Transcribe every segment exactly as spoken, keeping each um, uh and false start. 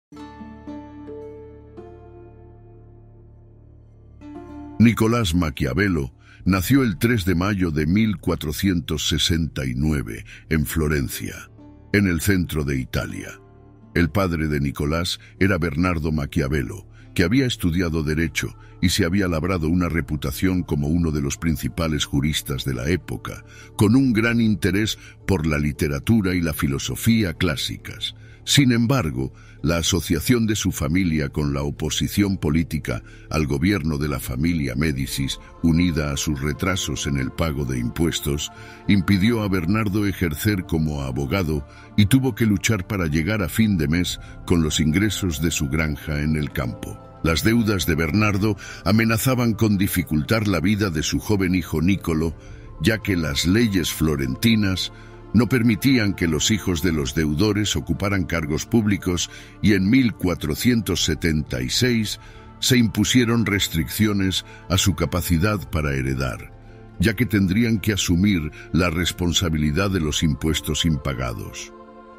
Nicolás Maquiavelo nació el tres de mayo de mil cuatrocientos sesenta y nueve en Florencia, en el centro de Italia. El padre de Nicolás era Bernardo Maquiavelo, que había estudiado Derecho y se había labrado una reputación como uno de los principales juristas de la época, con un gran interés por la literatura y la filosofía clásicas. Sin embargo, la asociación de su familia con la oposición política al gobierno de la familia Médicis, unida a sus retrasos en el pago de impuestos, impidió a Bernardo ejercer como abogado y tuvo que luchar para llegar a fin de mes con los ingresos de su granja en el campo. Las deudas de Bernardo amenazaban con dificultar la vida de su joven hijo Niccolò, ya que las leyes florentinas no permitían que los hijos de los deudores ocuparan cargos públicos y en mil cuatrocientos setenta y seis se impusieron restricciones a su capacidad para heredar, ya que tendrían que asumir la responsabilidad de los impuestos impagados.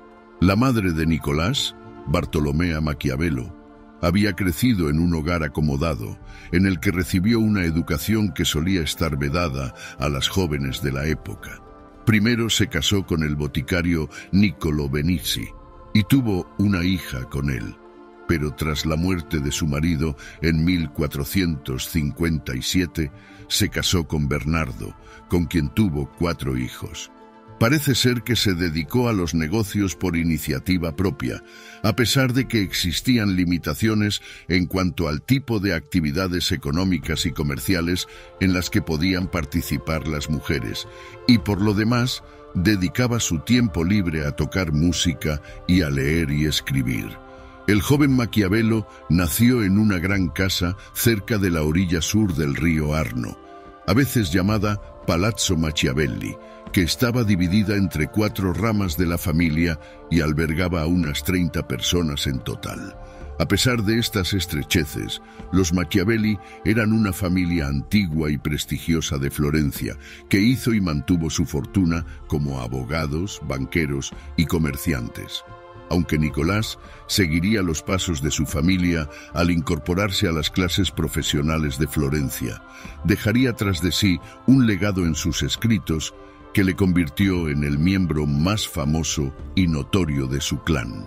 La madre de Nicolás, Bartolomea Maquiavelo, había crecido en un hogar acomodado, en el que recibió una educación que solía estar vedada a las jóvenes de la época. Primero se casó con el boticario Niccolò Benizzi y tuvo una hija con él, pero tras la muerte de su marido en mil cuatrocientos cincuenta y siete se casó con Bernardo, con quien tuvo cuatro hijos. Parece ser que se dedicó a los negocios por iniciativa propia, a pesar de que existían limitaciones en cuanto al tipo de actividades económicas y comerciales en las que podían participar las mujeres, y por lo demás, dedicaba su tiempo libre a tocar música y a leer y escribir. El joven Maquiavelo nació en una gran casa cerca de la orilla sur del río Arno, a veces llamada Palazzo Machiavelli, que estaba dividida entre cuatro ramas de la familia y albergaba a unas treinta personas en total. A pesar de estas estrecheces, los Machiavelli eran una familia antigua y prestigiosa de Florencia, que hizo y mantuvo su fortuna como abogados, banqueros y comerciantes. Aunque Nicolás seguiría los pasos de su familia al incorporarse a las clases profesionales de Florencia, dejaría tras de sí un legado en sus escritos que le convirtió en el miembro más famoso y notorio de su clan.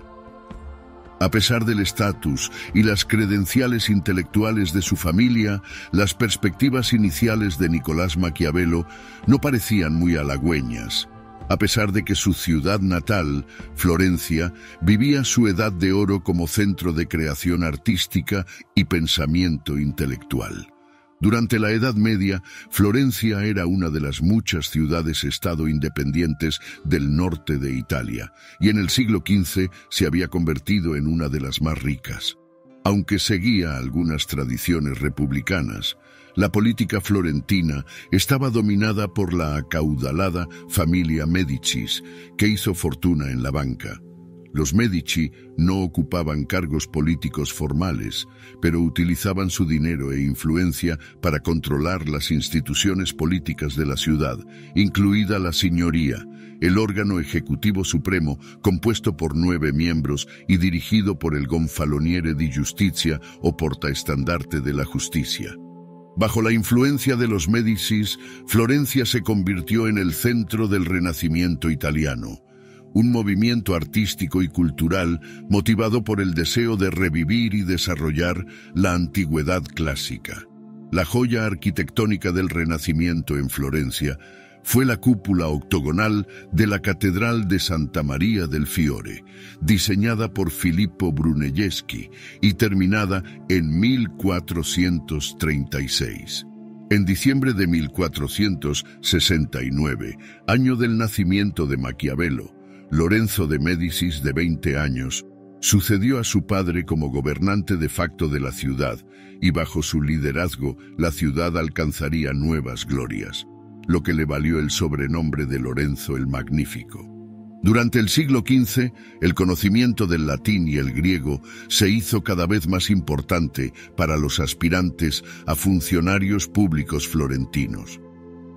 A pesar del estatus y las credenciales intelectuales de su familia, las perspectivas iniciales de Nicolás Maquiavelo no parecían muy halagüeñas. A pesar de que su ciudad natal, Florencia, vivía su edad de oro como centro de creación artística y pensamiento intelectual. Durante la Edad Media, Florencia era una de las muchas ciudades-estado independientes del norte de Italia, y en el siglo quince se había convertido en una de las más ricas. Aunque seguía algunas tradiciones republicanas, la política florentina estaba dominada por la acaudalada familia Médicis, que hizo fortuna en la banca. Los Medici no ocupaban cargos políticos formales, pero utilizaban su dinero e influencia para controlar las instituciones políticas de la ciudad, incluida la Signoria, el órgano ejecutivo supremo compuesto por nueve miembros y dirigido por el Gonfaloniere di Giustizia o portaestandarte de la justicia. Bajo la influencia de los Médicis, Florencia se convirtió en el centro del Renacimiento italiano, un movimiento artístico y cultural motivado por el deseo de revivir y desarrollar la antigüedad clásica. La joya arquitectónica del Renacimiento en Florencia fue la cúpula octogonal de la Catedral de Santa María del Fiore, diseñada por Filippo Brunelleschi y terminada en mil cuatrocientos treinta y seis. En diciembre de mil cuatrocientos sesenta y nueve, año del nacimiento de Maquiavelo, Lorenzo de Médicis, de veinte años, sucedió a su padre como gobernante de facto de la ciudad, y bajo su liderazgo la ciudad alcanzaría nuevas glorias, lo que le valió el sobrenombre de Lorenzo el Magnífico. Durante el siglo quince, el conocimiento del latín y el griego se hizo cada vez más importante para los aspirantes a funcionarios públicos florentinos.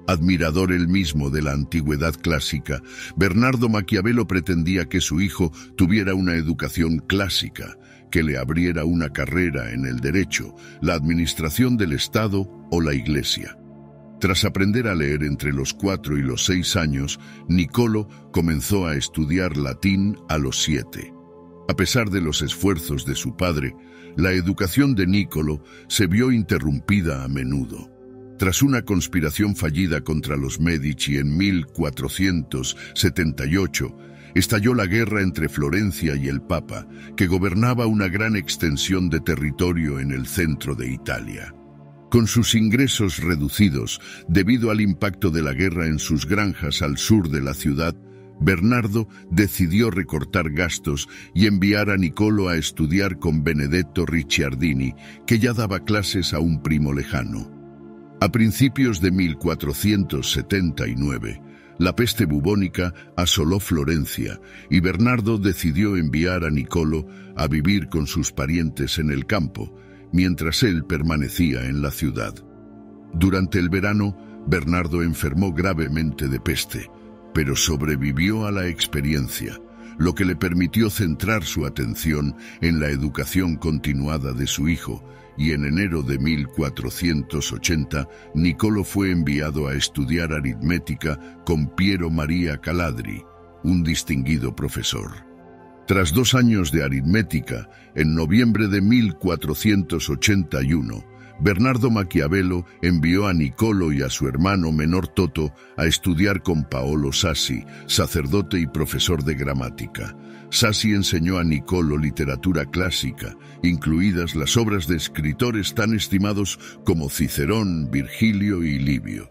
Admirador él mismo de la antigüedad clásica, Bernardo Maquiavelo pretendía que su hijo tuviera una educación clásica, que le abriera una carrera en el derecho, la administración del Estado o la Iglesia. Tras aprender a leer entre los cuatro y los seis años, Niccolò comenzó a estudiar latín a los siete. A pesar de los esfuerzos de su padre, la educación de Niccolò se vio interrumpida a menudo. Tras una conspiración fallida contra los Medici en mil cuatrocientos setenta y ocho, estalló la guerra entre Florencia y el Papa, que gobernaba una gran extensión de territorio en el centro de Italia. Con sus ingresos reducidos debido al impacto de la guerra en sus granjas al sur de la ciudad, Bernardo decidió recortar gastos y enviar a Niccolò a estudiar con Benedetto Ricciardini, que ya daba clases a un primo lejano. A principios de mil cuatrocientos setenta y nueve, la peste bubónica asoló Florencia y Bernardo decidió enviar a Niccolò a vivir con sus parientes en el campo, mientras él permanecía en la ciudad. Durante el verano, Bernardo enfermó gravemente de peste, pero sobrevivió a la experiencia, lo que le permitió centrar su atención en la educación continuada de su hijo, y en enero de mil cuatrocientos ochenta, Niccolò fue enviado a estudiar aritmética con Piero Maria Caladri, un distinguido profesor. Tras dos años de aritmética, en noviembre de mil cuatrocientos ochenta y uno, Bernardo Maquiavelo envió a Niccolò y a su hermano menor Toto a estudiar con Paolo Sassi, sacerdote y profesor de gramática. Sassi enseñó a Niccolò literatura clásica, incluidas las obras de escritores tan estimados como Cicerón, Virgilio y Livio.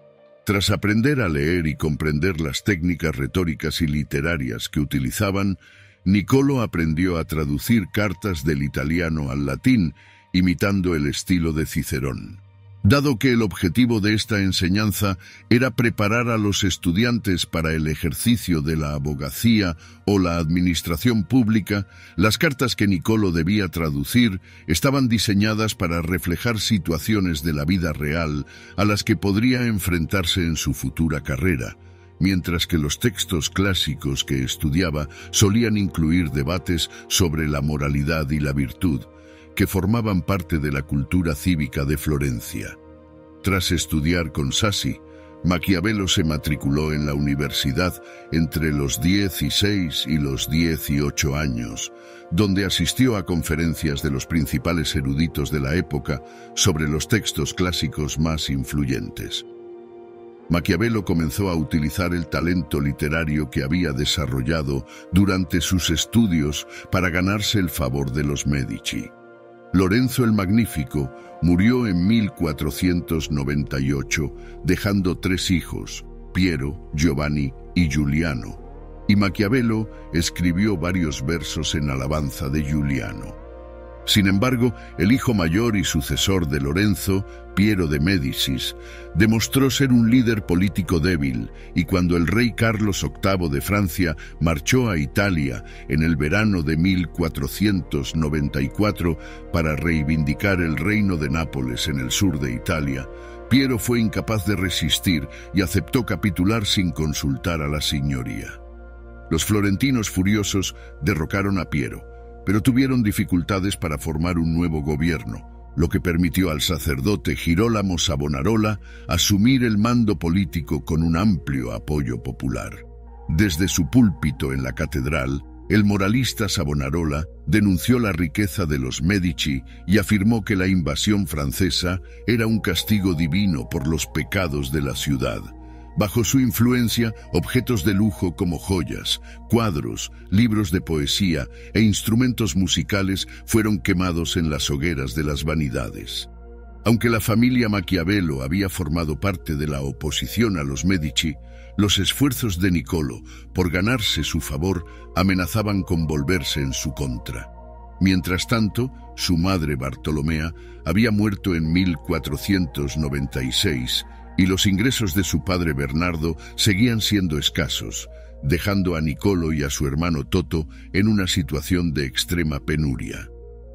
Tras aprender a leer y comprender las técnicas retóricas y literarias que utilizaban, Niccolò aprendió a traducir cartas del italiano al latín, imitando el estilo de Cicerón. Dado que el objetivo de esta enseñanza era preparar a los estudiantes para el ejercicio de la abogacía o la administración pública, las cartas que Niccolò debía traducir estaban diseñadas para reflejar situaciones de la vida real a las que podría enfrentarse en su futura carrera, mientras que los textos clásicos que estudiaba solían incluir debates sobre la moralidad y la virtud, que formaban parte de la cultura cívica de Florencia. Tras estudiar con Sassi, Maquiavelo se matriculó en la universidad entre los dieciséis y los dieciocho años, donde asistió a conferencias de los principales eruditos de la época sobre los textos clásicos más influyentes. Maquiavelo comenzó a utilizar el talento literario que había desarrollado durante sus estudios para ganarse el favor de los Medici. Lorenzo el Magnífico murió en mil cuatrocientos noventa y ocho, dejando tres hijos, Piero, Giovanni y Giuliano, y Maquiavelo escribió varios versos en alabanza de Giuliano. Sin embargo, el hijo mayor y sucesor de Lorenzo, Piero de Médicis, demostró ser un líder político débil, y cuando el rey Carlos octavo de Francia marchó a Italia en el verano de mil cuatrocientos noventa y cuatro para reivindicar el reino de Nápoles en el sur de Italia, Piero fue incapaz de resistir y aceptó capitular sin consultar a la signoría. Los florentinos furiosos derrocaron a Piero, pero tuvieron dificultades para formar un nuevo gobierno, lo que permitió al sacerdote Girolamo Savonarola asumir el mando político con un amplio apoyo popular. Desde su púlpito en la catedral, el moralista Savonarola denunció la riqueza de los Medici y afirmó que la invasión francesa era un castigo divino por los pecados de la ciudad. Bajo su influencia, objetos de lujo como joyas, cuadros, libros de poesía e instrumentos musicales fueron quemados en las hogueras de las vanidades. Aunque la familia Maquiavelo había formado parte de la oposición a los Medici, los esfuerzos de Niccolò por ganarse su favor amenazaban con volverse en su contra. Mientras tanto, su madre Bartolomea había muerto en mil cuatrocientos noventa y seis, y los ingresos de su padre Bernardo seguían siendo escasos, dejando a Niccolò y a su hermano Toto en una situación de extrema penuria.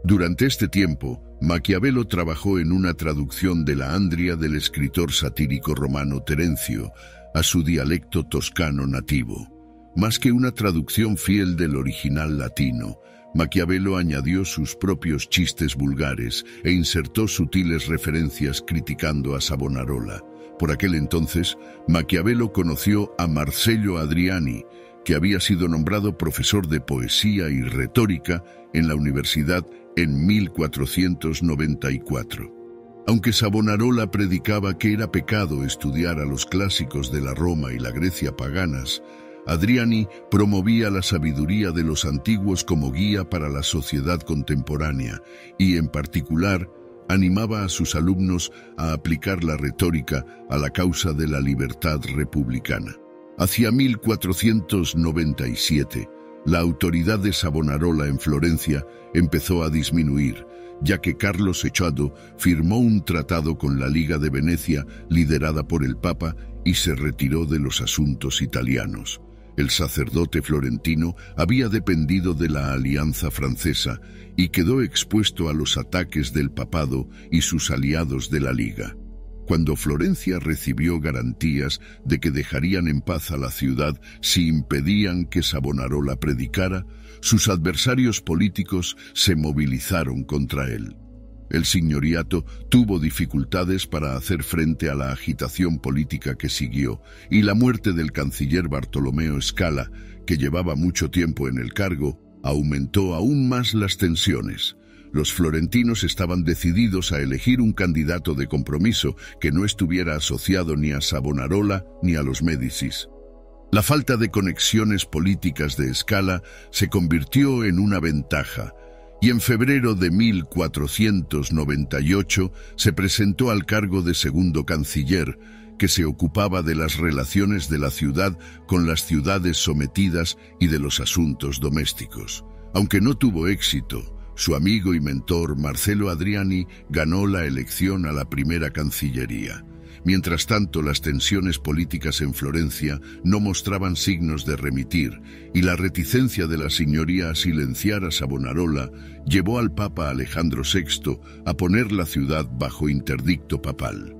Durante este tiempo, Maquiavelo trabajó en una traducción de la Andria del escritor satírico romano Terencio a su dialecto toscano nativo. Más que una traducción fiel del original latino, Maquiavelo añadió sus propios chistes vulgares e insertó sutiles referencias criticando a Savonarola. Por aquel entonces, Maquiavelo conoció a Marcello Adriani, que había sido nombrado profesor de poesía y retórica en la universidad en mil cuatrocientos noventa y cuatro. Aunque Savonarola predicaba que era pecado estudiar a los clásicos de la Roma y la Grecia paganas, Adriani promovía la sabiduría de los antiguos como guía para la sociedad contemporánea y, en particular, animaba a sus alumnos a aplicar la retórica a la causa de la libertad republicana. Hacia mil cuatrocientos noventa y siete, la autoridad de Savonarola en Florencia empezó a disminuir, ya que Carlos Sechado firmó un tratado con la Liga de Venecia liderada por el Papa y se retiró de los asuntos italianos. El sacerdote florentino había dependido de la Alianza Francesa y quedó expuesto a los ataques del papado y sus aliados de la Liga. Cuando Florencia recibió garantías de que dejarían en paz a la ciudad si impedían que Savonarola predicara, sus adversarios políticos se movilizaron contra él. El señoriato tuvo dificultades para hacer frente a la agitación política que siguió, y la muerte del canciller Bartolomeo Scala, que llevaba mucho tiempo en el cargo, aumentó aún más las tensiones. Los florentinos estaban decididos a elegir un candidato de compromiso que no estuviera asociado ni a Savonarola ni a los Médicis. La falta de conexiones políticas de Scala se convirtió en una ventaja, y en febrero de mil cuatrocientos noventa y ocho se presentó al cargo de segundo canciller, que se ocupaba de las relaciones de la ciudad con las ciudades sometidas y de los asuntos domésticos. Aunque no tuvo éxito, su amigo y mentor Marcello Adriani ganó la elección a la primera cancillería. Mientras tanto, las tensiones políticas en Florencia no mostraban signos de remitir, y la reticencia de la señoría a silenciar a Savonarola llevó al Papa Alejandro sexto a poner la ciudad bajo interdicto papal.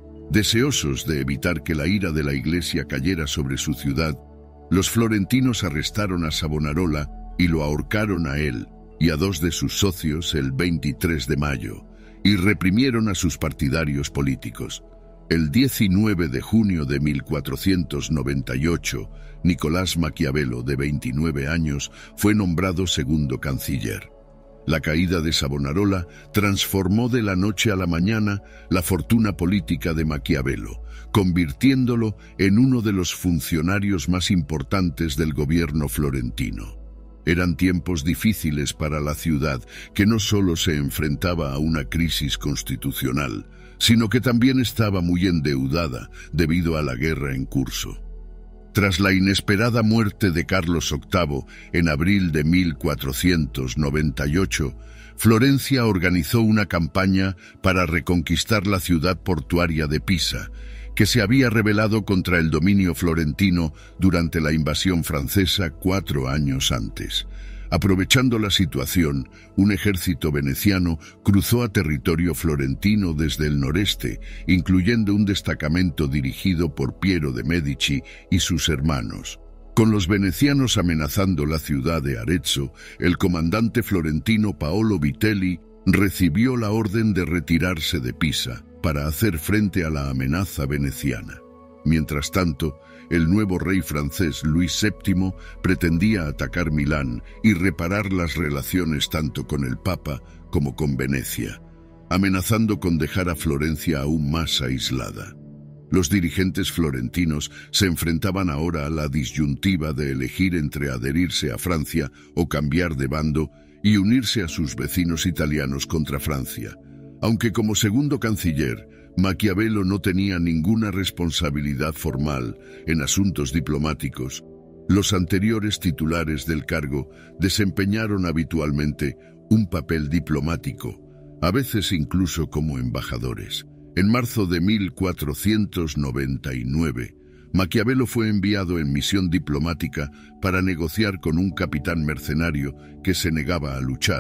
Deseosos de evitar que la ira de la Iglesia cayera sobre su ciudad, los florentinos arrestaron a Savonarola y lo ahorcaron a él y a dos de sus socios el veintitrés de mayo, y reprimieron a sus partidarios políticos. El diecinueve de junio de mil cuatrocientos noventa y ocho, Nicolás Maquiavelo, de veintinueve años, fue nombrado segundo canciller. La caída de Savonarola transformó de la noche a la mañana la fortuna política de Maquiavelo, convirtiéndolo en uno de los funcionarios más importantes del gobierno florentino. Eran tiempos difíciles para la ciudad, que no solo se enfrentaba a una crisis constitucional, sino que también estaba muy endeudada debido a la guerra en curso. Tras la inesperada muerte de Carlos octavo en abril de mil cuatrocientos noventa y ocho, Florencia organizó una campaña para reconquistar la ciudad portuaria de Pisa, que se había rebelado contra el dominio florentino durante la invasión francesa cuatro años antes. Aprovechando la situación, un ejército veneciano cruzó a territorio florentino desde el noreste, incluyendo un destacamento dirigido por Piero de Medici y sus hermanos. Con los venecianos amenazando la ciudad de Arezzo, el comandante florentino Paolo Vitelli recibió la orden de retirarse de Pisa para hacer frente a la amenaza veneciana. Mientras tanto, el nuevo rey francés Luis séptimo pretendía atacar Milán y reparar las relaciones tanto con el Papa como con Venecia, amenazando con dejar a Florencia aún más aislada. Los dirigentes florentinos se enfrentaban ahora a la disyuntiva de elegir entre adherirse a Francia o cambiar de bando y unirse a sus vecinos italianos contra Francia. Aunque como segundo canciller, Maquiavelo no tenía ninguna responsabilidad formal en asuntos diplomáticos, los anteriores titulares del cargo desempeñaron habitualmente un papel diplomático, a veces incluso como embajadores. En marzo de mil cuatrocientos noventa y nueve, Maquiavelo fue enviado en misión diplomática para negociar con un capitán mercenario que se negaba a luchar,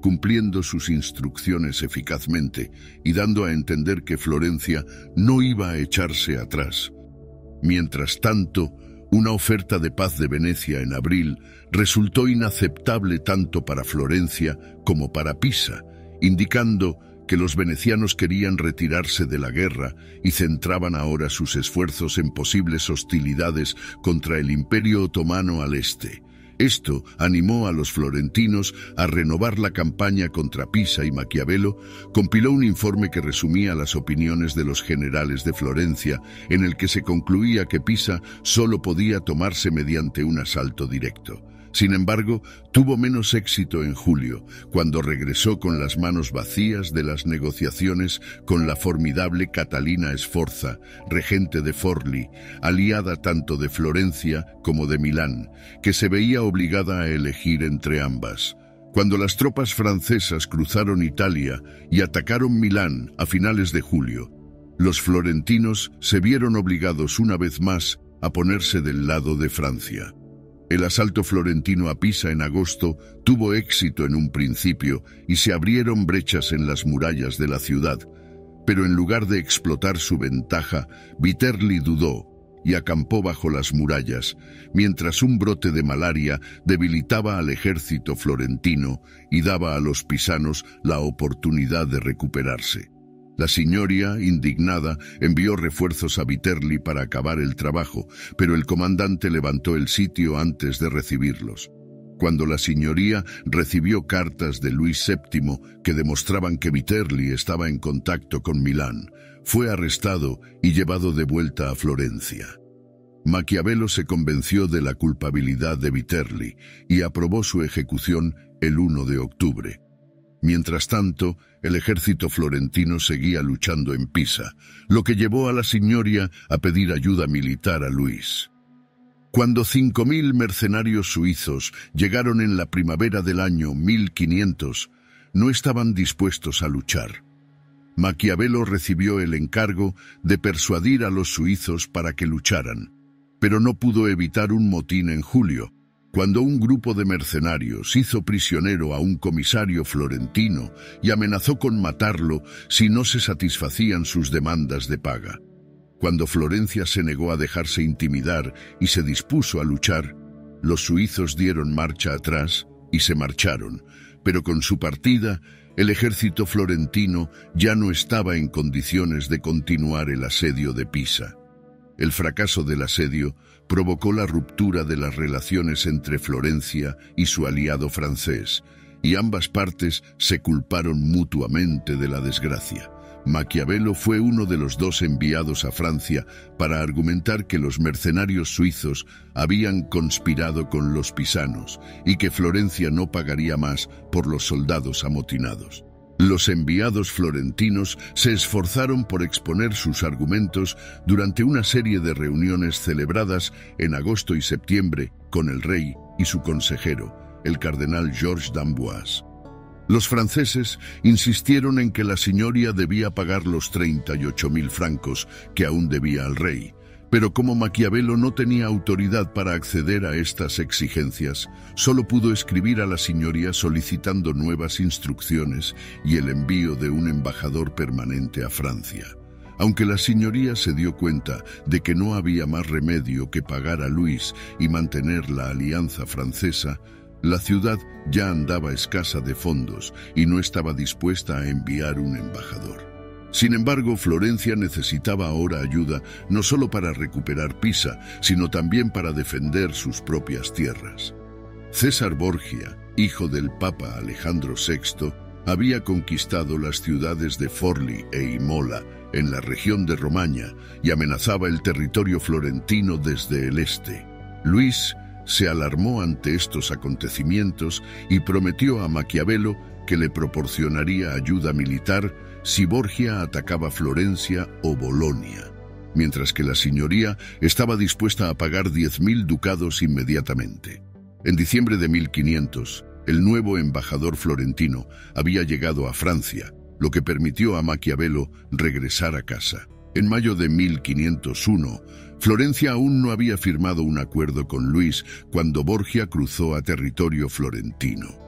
cumpliendo sus instrucciones eficazmente y dando a entender que Florencia no iba a echarse atrás. Mientras tanto, una oferta de paz de Venecia en abril resultó inaceptable tanto para Florencia como para Pisa, indicando que los venecianos querían retirarse de la guerra y centraban ahora sus esfuerzos en posibles hostilidades contra el Imperio Otomano al este. Esto animó a los florentinos a renovar la campaña contra Pisa, y Maquiavelo compiló un informe que resumía las opiniones de los generales de Florencia, en el que se concluía que Pisa solo podía tomarse mediante un asalto directo. Sin embargo, tuvo menos éxito en julio, cuando regresó con las manos vacías de las negociaciones con la formidable Catalina Sforza, regente de Forlì, aliada tanto de Florencia como de Milán, que se veía obligada a elegir entre ambas. Cuando las tropas francesas cruzaron Italia y atacaron Milán a finales de julio, los florentinos se vieron obligados una vez más a ponerse del lado de Francia. El asalto florentino a Pisa en agosto tuvo éxito en un principio y se abrieron brechas en las murallas de la ciudad, pero en lugar de explotar su ventaja, Viterli dudó y acampó bajo las murallas, mientras un brote de malaria debilitaba al ejército florentino y daba a los pisanos la oportunidad de recuperarse. La signoria, indignada, envió refuerzos a Viterli para acabar el trabajo, pero el comandante levantó el sitio antes de recibirlos. Cuando la signoría recibió cartas de Luis séptimo que demostraban que Viterli estaba en contacto con Milán, fue arrestado y llevado de vuelta a Florencia. Maquiavelo se convenció de la culpabilidad de Viterli y aprobó su ejecución el primero de octubre. Mientras tanto, el ejército florentino seguía luchando en Pisa, lo que llevó a la signoria a pedir ayuda militar a Luis. Cuando cinco mil mercenarios suizos llegaron en la primavera del año mil quinientos, no estaban dispuestos a luchar. Maquiavelo recibió el encargo de persuadir a los suizos para que lucharan, pero no pudo evitar un motín en julio, cuando un grupo de mercenarios hizo prisionero a un comisario florentino y amenazó con matarlo si no se satisfacían sus demandas de paga. Cuando Florencia se negó a dejarse intimidar y se dispuso a luchar, los suizos dieron marcha atrás y se marcharon, pero con su partida, el ejército florentino ya no estaba en condiciones de continuar el asedio de Pisa. El fracaso del asedio provocó la ruptura de las relaciones entre Florencia y su aliado francés, y ambas partes se culparon mutuamente de la desgracia. Maquiavelo fue uno de los dos enviados a Francia para argumentar que los mercenarios suizos habían conspirado con los pisanos y que Florencia no pagaría más por los soldados amotinados. Los enviados florentinos se esforzaron por exponer sus argumentos durante una serie de reuniones celebradas en agosto y septiembre con el rey y su consejero, el cardenal Georges d'Amboise. Los franceses insistieron en que la signoria debía pagar los treinta y ocho mil francos que aún debía al rey, pero como Maquiavelo no tenía autoridad para acceder a estas exigencias, solo pudo escribir a la signoria solicitando nuevas instrucciones y el envío de un embajador permanente a Francia. Aunque la signoria se dio cuenta de que no había más remedio que pagar a Luis y mantener la alianza francesa, la ciudad ya andaba escasa de fondos y no estaba dispuesta a enviar un embajador. Sin embargo, Florencia necesitaba ahora ayuda no solo para recuperar Pisa, sino también para defender sus propias tierras. César Borgia, hijo del Papa Alejandro sexto, había conquistado las ciudades de Forlì e Imola en la región de Romaña y amenazaba el territorio florentino desde el este. Luis se alarmó ante estos acontecimientos y prometió a Maquiavelo que le proporcionaría ayuda militar si Borgia atacaba Florencia o Bolonia, mientras que la signoría estaba dispuesta a pagar diez mil ducados inmediatamente. En diciembre de mil quinientos, el nuevo embajador florentino había llegado a Francia, lo que permitió a Maquiavelo regresar a casa. En mayo de mil quinientos uno, Florencia aún no había firmado un acuerdo con Luis cuando Borgia cruzó a territorio florentino.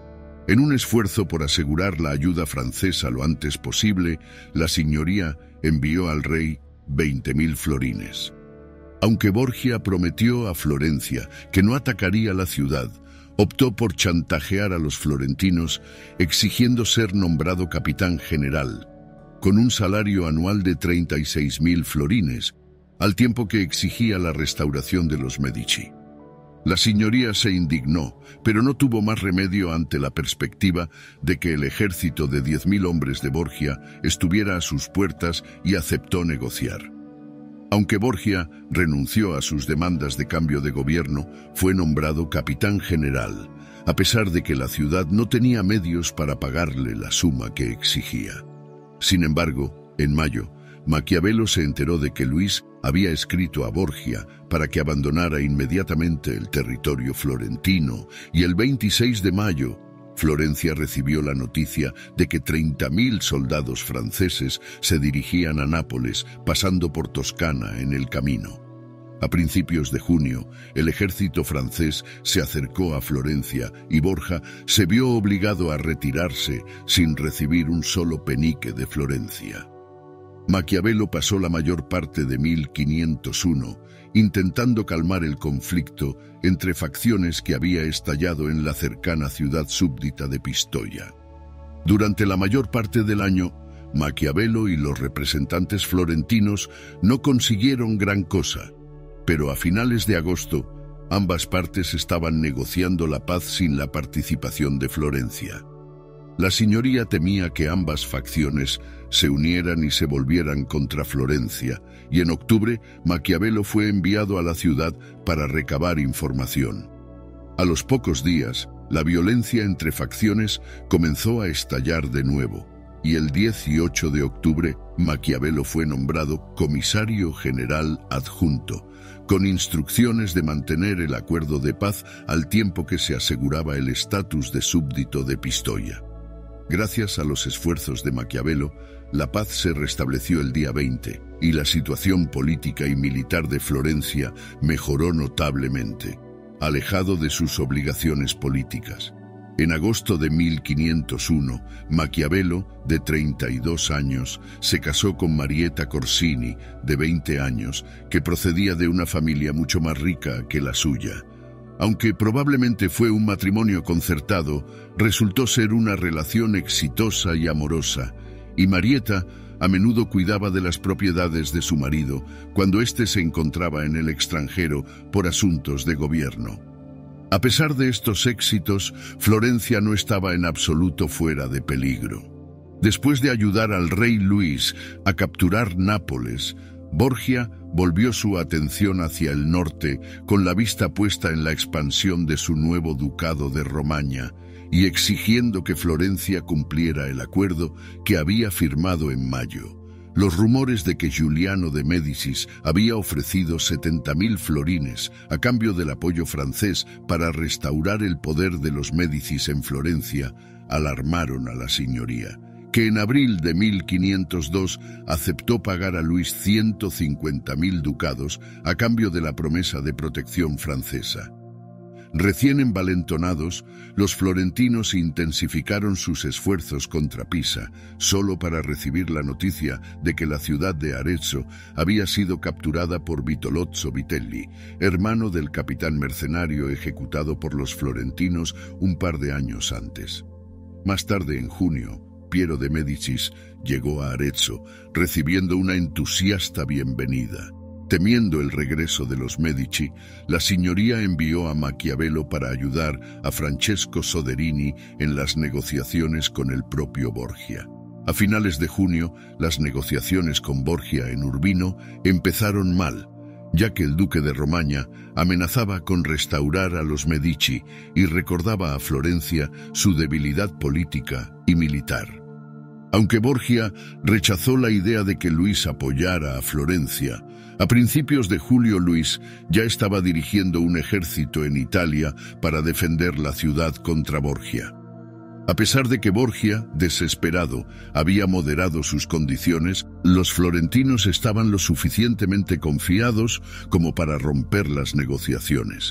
En un esfuerzo por asegurar la ayuda francesa lo antes posible, la signoría envió al rey veinte mil florines. Aunque Borgia prometió a Florencia que no atacaría la ciudad, optó por chantajear a los florentinos exigiendo ser nombrado capitán general, con un salario anual de treinta y seis mil florines, al tiempo que exigía la restauración de los Medici. La signoría se indignó, pero no tuvo más remedio ante la perspectiva de que el ejército de diez mil hombres de Borgia estuviera a sus puertas y aceptó negociar. Aunque Borgia renunció a sus demandas de cambio de gobierno, fue nombrado capitán general, a pesar de que la ciudad no tenía medios para pagarle la suma que exigía. Sin embargo, en mayo, Maquiavelo se enteró de que Luis había escrito a Borgia para que abandonara inmediatamente el territorio florentino, y el veintiséis de mayo, Florencia recibió la noticia de que treinta mil soldados franceses se dirigían a Nápoles, pasando por Toscana en el camino. A principios de junio, el ejército francés se acercó a Florencia y Borja se vio obligado a retirarse sin recibir un solo penique de Florencia. Maquiavelo pasó la mayor parte de mil quinientos uno intentando calmar el conflicto entre facciones que había estallado en la cercana ciudad súbdita de Pistoia. Durante la mayor parte del año, Maquiavelo y los representantes florentinos no consiguieron gran cosa, pero a finales de agosto, ambas partes estaban negociando la paz sin la participación de Florencia. La signoría temía que ambas facciones se unieran y se volvieran contra Florencia, y en octubre Maquiavelo fue enviado a la ciudad para recabar información. A los pocos días, la violencia entre facciones comenzó a estallar de nuevo, y el dieciocho de octubre Maquiavelo fue nombrado comisario general adjunto, con instrucciones de mantener el acuerdo de paz al tiempo que se aseguraba el estatus de súbdito de Pistoia. Gracias a los esfuerzos de Maquiavelo, la paz se restableció el día veinte, y la situación política y militar de Florencia mejoró notablemente, alejado de sus obligaciones políticas. En agosto de mil quinientos uno, Maquiavelo, de treinta y dos años, se casó con Marietta Corsini, de veinte años, que procedía de una familia mucho más rica que la suya. Aunque probablemente fue un matrimonio concertado, resultó ser una relación exitosa y amorosa, y Marietta a menudo cuidaba de las propiedades de su marido cuando éste se encontraba en el extranjero por asuntos de gobierno. A pesar de estos éxitos, Florencia no estaba en absoluto fuera de peligro. Después de ayudar al rey Luis a capturar Nápoles, Borgia volvió su atención hacia el norte con la vista puesta en la expansión de su nuevo ducado de Romaña y exigiendo que Florencia cumpliera el acuerdo que había firmado en mayo. Los rumores de que Giuliano de Médicis había ofrecido setenta mil florines a cambio del apoyo francés para restaurar el poder de los Médicis en Florencia alarmaron a la signoría, que en abril de mil quinientos dos aceptó pagar a Luis ciento cincuenta mil ducados a cambio de la promesa de protección francesa. Recién envalentonados, los florentinos intensificaron sus esfuerzos contra Pisa, solo para recibir la noticia de que la ciudad de Arezzo había sido capturada por Vitolozzo Vitelli, hermano del capitán mercenario ejecutado por los florentinos un par de años antes. Más tarde, en junio, Piero de Médicis llegó a Arezzo, recibiendo una entusiasta bienvenida. Temiendo el regreso de los Medici, la signoría envió a Maquiavelo para ayudar a Francesco Soderini en las negociaciones con el propio Borgia. A finales de junio, las negociaciones con Borgia en Urbino empezaron mal, ya que el duque de Romaña amenazaba con restaurar a los Medici y recordaba a Florencia su debilidad política y militar. Aunque Borgia rechazó la idea de que Luis apoyara a Florencia, a principios de julio Luis ya estaba dirigiendo un ejército en Italia para defender la ciudad contra Borgia. A pesar de que Borgia, desesperado, había moderado sus condiciones, los florentinos estaban lo suficientemente confiados como para romper las negociaciones.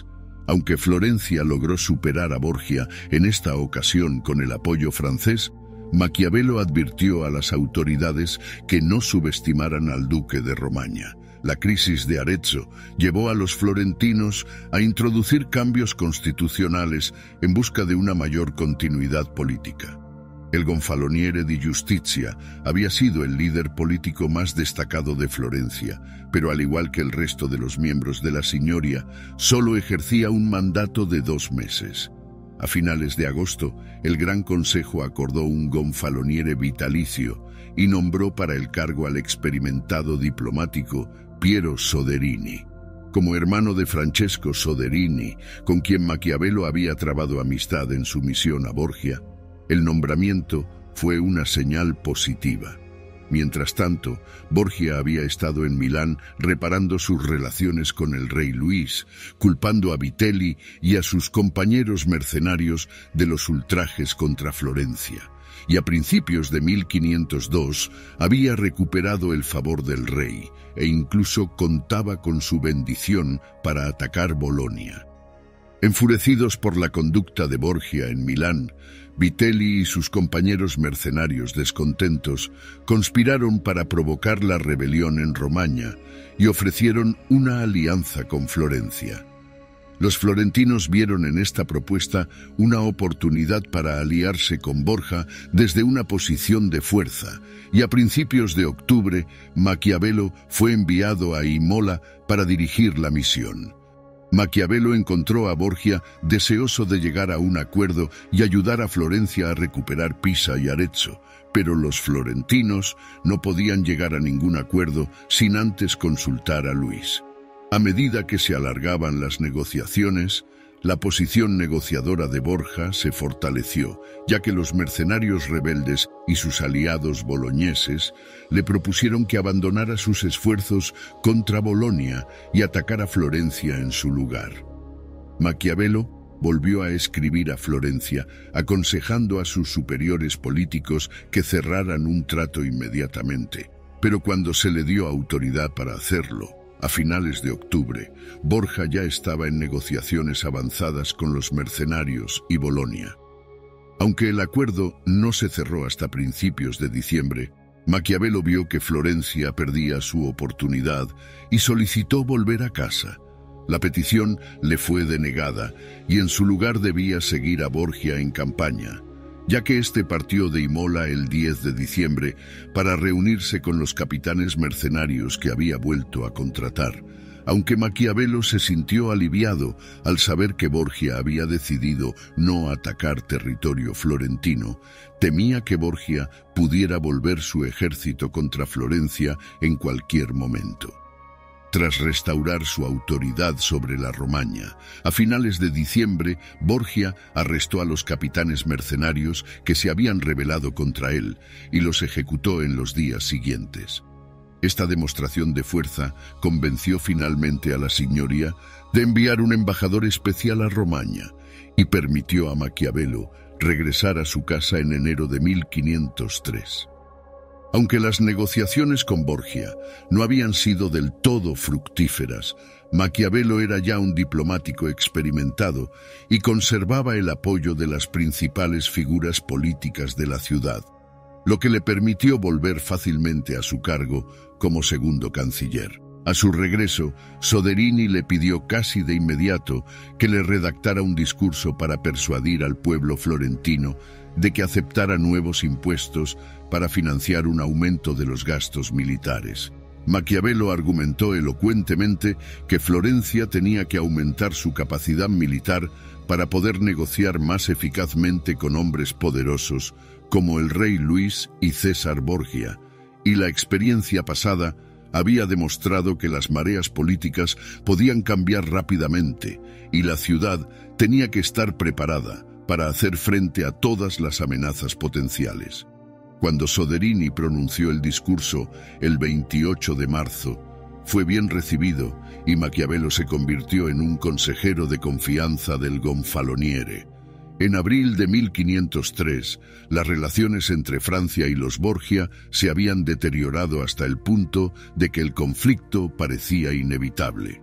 Aunque Florencia logró superar a Borgia en esta ocasión con el apoyo francés, Maquiavelo advirtió a las autoridades que no subestimaran al duque de Romaña. La crisis de Arezzo llevó a los florentinos a introducir cambios constitucionales en busca de una mayor continuidad política. El Gonfaloniere di Giustizia había sido el líder político más destacado de Florencia, pero al igual que el resto de los miembros de la Signoria, solo ejercía un mandato de dos meses. A finales de agosto, el Gran Consejo acordó un Gonfaloniere vitalicio y nombró para el cargo al experimentado diplomático Piero Soderini. Como hermano de Francesco Soderini, con quien Maquiavelo había trabado amistad en su misión a Borgia, el nombramiento fue una señal positiva. Mientras tanto, Borgia había estado en Milán reparando sus relaciones con el rey Luis, culpando a Vitelli y a sus compañeros mercenarios de los ultrajes contra Florencia, y a principios de mil quinientos dos había recuperado el favor del rey e incluso contaba con su bendición para atacar Bolonia. Enfurecidos por la conducta de Borgia en Milán, Vitelli y sus compañeros mercenarios descontentos conspiraron para provocar la rebelión en Romaña y ofrecieron una alianza con Florencia. Los florentinos vieron en esta propuesta una oportunidad para aliarse con Borja desde una posición de fuerza, y a principios de octubre Maquiavelo fue enviado a Imola para dirigir la misión. Maquiavelo encontró a Borgia deseoso de llegar a un acuerdo y ayudar a Florencia a recuperar Pisa y Arezzo, pero los florentinos no podían llegar a ningún acuerdo sin antes consultar a Luis. A medida que se alargaban las negociaciones, la posición negociadora de Borja se fortaleció, ya que los mercenarios rebeldes y sus aliados boloñeses le propusieron que abandonara sus esfuerzos contra Bolonia y atacara Florencia en su lugar. Maquiavelo volvió a escribir a Florencia, aconsejando a sus superiores políticos que cerraran un trato inmediatamente, pero cuando se le dio autoridad para hacerlo, a finales de octubre, Borja ya estaba en negociaciones avanzadas con los mercenarios y Bolonia. Aunque el acuerdo no se cerró hasta principios de diciembre, Maquiavelo vio que Florencia perdía su oportunidad y solicitó volver a casa. La petición le fue denegada y en su lugar debía seguir a Borgia en campaña, ya que éste partió de Imola el diez de diciembre para reunirse con los capitanes mercenarios que había vuelto a contratar, aunque Maquiavelo se sintió aliviado al saber que Borgia había decidido no atacar territorio florentino. Temía que Borgia pudiera volver su ejército contra Florencia en cualquier momento. Tras restaurar su autoridad sobre la Romaña, a finales de diciembre, Borgia arrestó a los capitanes mercenarios que se habían rebelado contra él y los ejecutó en los días siguientes. Esta demostración de fuerza convenció finalmente a la Signoria de enviar un embajador especial a Romaña y permitió a Maquiavelo regresar a su casa en enero de mil quinientos tres. Aunque las negociaciones con Borgia no habían sido del todo fructíferas, Maquiavelo era ya un diplomático experimentado y conservaba el apoyo de las principales figuras políticas de la ciudad, lo que le permitió volver fácilmente a su cargo como segundo canciller. A su regreso, Soderini le pidió casi de inmediato que le redactara un discurso para persuadir al pueblo florentino de que aceptara nuevos impuestos para financiar un aumento de los gastos militares. Maquiavelo argumentó elocuentemente que Florencia tenía que aumentar su capacidad militar para poder negociar más eficazmente con hombres poderosos como el rey Luis y César Borgia, y la experiencia pasada había demostrado que las mareas políticas podían cambiar rápidamente y la ciudad tenía que estar preparada para hacer frente a todas las amenazas potenciales. Cuando Soderini pronunció el discurso el veintiocho de marzo, fue bien recibido y Maquiavelo se convirtió en un consejero de confianza del Gonfaloniere. En abril de mil quinientos tres, las relaciones entre Francia y los Borgia se habían deteriorado hasta el punto de que el conflicto parecía inevitable.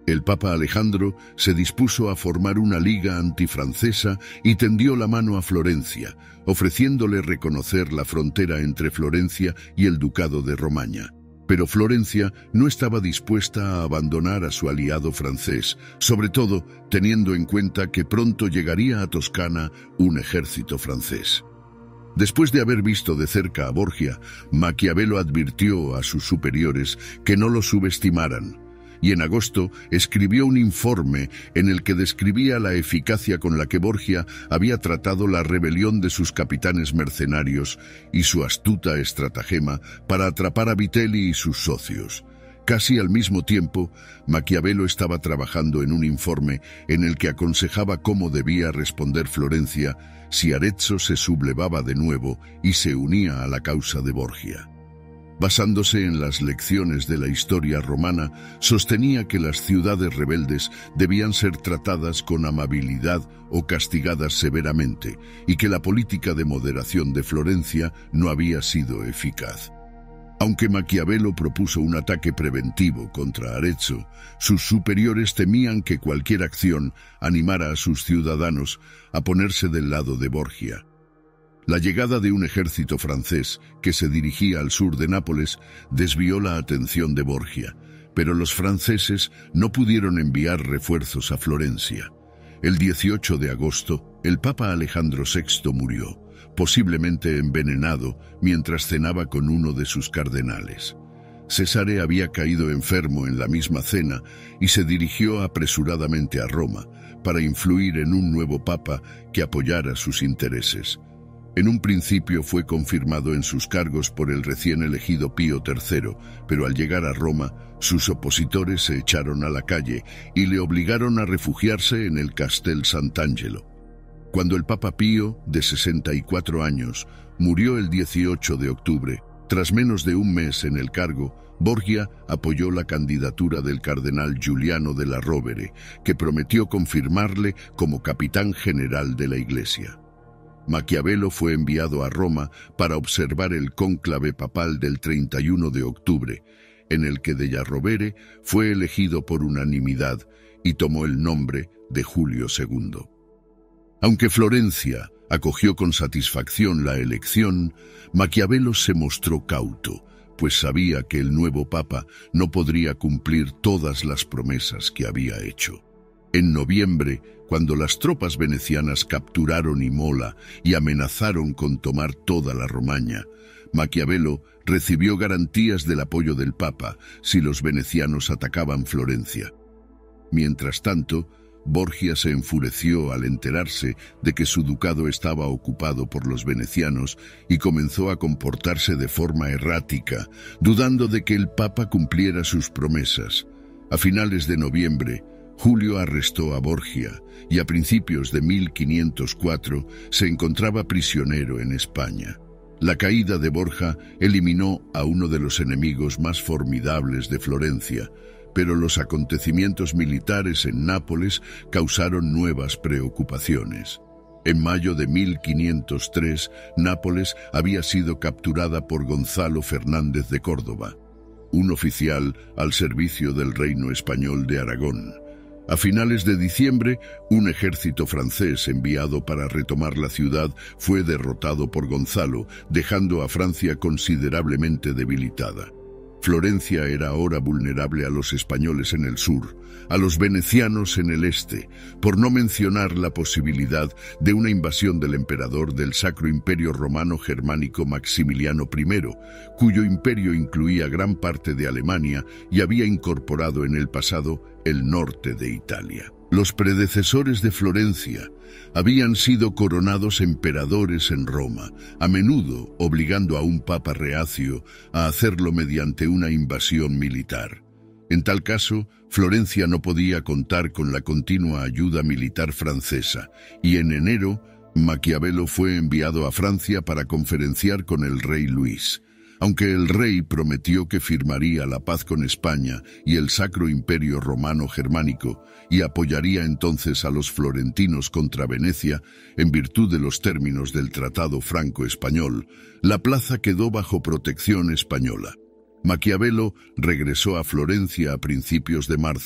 El Papa Alejandro se dispuso a formar una liga antifrancesa y tendió la mano a Florencia, ofreciéndole reconocer la frontera entre Florencia y el Ducado de Romaña. Pero Florencia no estaba dispuesta a abandonar a su aliado francés, sobre todo teniendo en cuenta que pronto llegaría a Toscana un ejército francés. Después de haber visto de cerca a Borgia, Maquiavelo advirtió a sus superiores que no lo subestimaran, y en agosto escribió un informe en el que describía la eficacia con la que Borgia había tratado la rebelión de sus capitanes mercenarios y su astuta estratagema para atrapar a Vitelli y sus socios. Casi al mismo tiempo, Maquiavelo estaba trabajando en un informe en el que aconsejaba cómo debía responder Florencia si Arezzo se sublevaba de nuevo y se unía a la causa de Borgia. Basándose en las lecciones de la historia romana, sostenía que las ciudades rebeldes debían ser tratadas con amabilidad o castigadas severamente, y que la política de moderación de Florencia no había sido eficaz. Aunque Maquiavelo propuso un ataque preventivo contra Arezzo, sus superiores temían que cualquier acción animara a sus ciudadanos a ponerse del lado de Borgia. La llegada de un ejército francés que se dirigía al sur de Nápoles desvió la atención de Borgia, pero los franceses no pudieron enviar refuerzos a Florencia. El dieciocho de agosto, el Papa Alejandro sexto murió, posiblemente envenenado mientras cenaba con uno de sus cardenales. Cesare había caído enfermo en la misma cena y se dirigió apresuradamente a Roma para influir en un nuevo papa que apoyara sus intereses. En un principio fue confirmado en sus cargos por el recién elegido Pío tercero, pero al llegar a Roma, sus opositores se echaron a la calle y le obligaron a refugiarse en el Castel Sant'Angelo. Cuando el Papa Pío, de sesenta y cuatro años, murió el dieciocho de octubre, tras menos de un mes en el cargo, Borgia apoyó la candidatura del cardenal Giuliano della Rovere, que prometió confirmarle como capitán general de la Iglesia. Maquiavelo fue enviado a Roma para observar el cónclave papal del treinta y uno de octubre, en el que della Rovere fue elegido por unanimidad y tomó el nombre de Julio segundo. Aunque Florencia acogió con satisfacción la elección, Maquiavelo se mostró cauto, pues sabía que el nuevo papa no podría cumplir todas las promesas que había hecho. En noviembre, cuando las tropas venecianas capturaron Imola y amenazaron con tomar toda la Romaña, Maquiavelo recibió garantías del apoyo del Papa si los venecianos atacaban Florencia. Mientras tanto, Borgia se enfureció al enterarse de que su ducado estaba ocupado por los venecianos y comenzó a comportarse de forma errática, dudando de que el Papa cumpliera sus promesas. A finales de noviembre, Julio arrestó a Borgia y a principios de mil quinientos cuatro se encontraba prisionero en España. La caída de Borja eliminó a uno de los enemigos más formidables de Florencia, pero los acontecimientos militares en Nápoles causaron nuevas preocupaciones. En mayo de mil quinientos tres, Nápoles había sido capturada por Gonzalo Fernández de Córdoba, un oficial al servicio del reino español de Aragón. A finales de diciembre, un ejército francés enviado para retomar la ciudad fue derrotado por Gonzalo, dejando a Francia considerablemente debilitada. Florencia era ahora vulnerable a los españoles en el sur, a los venecianos en el este, por no mencionar la posibilidad de una invasión del emperador del Sacro Imperio Romano Germánico Maximiliano primero, cuyo imperio incluía gran parte de Alemania y había incorporado en el pasado el norte de Italia. Los predecesores de Florencia habían sido coronados emperadores en Roma, a menudo obligando a un papa reacio a hacerlo mediante una invasión militar. En tal caso, Florencia no podía contar con la continua ayuda militar francesa, y en enero, Maquiavelo fue enviado a Francia para conferenciar con el rey Luis. Aunque el rey prometió que firmaría la paz con España y el Sacro Imperio Romano Germánico y apoyaría entonces a los florentinos contra Venecia en virtud de los términos del Tratado Franco-Español, la plaza quedó bajo protección española. Maquiavelo regresó a Florencia a principios de marzo,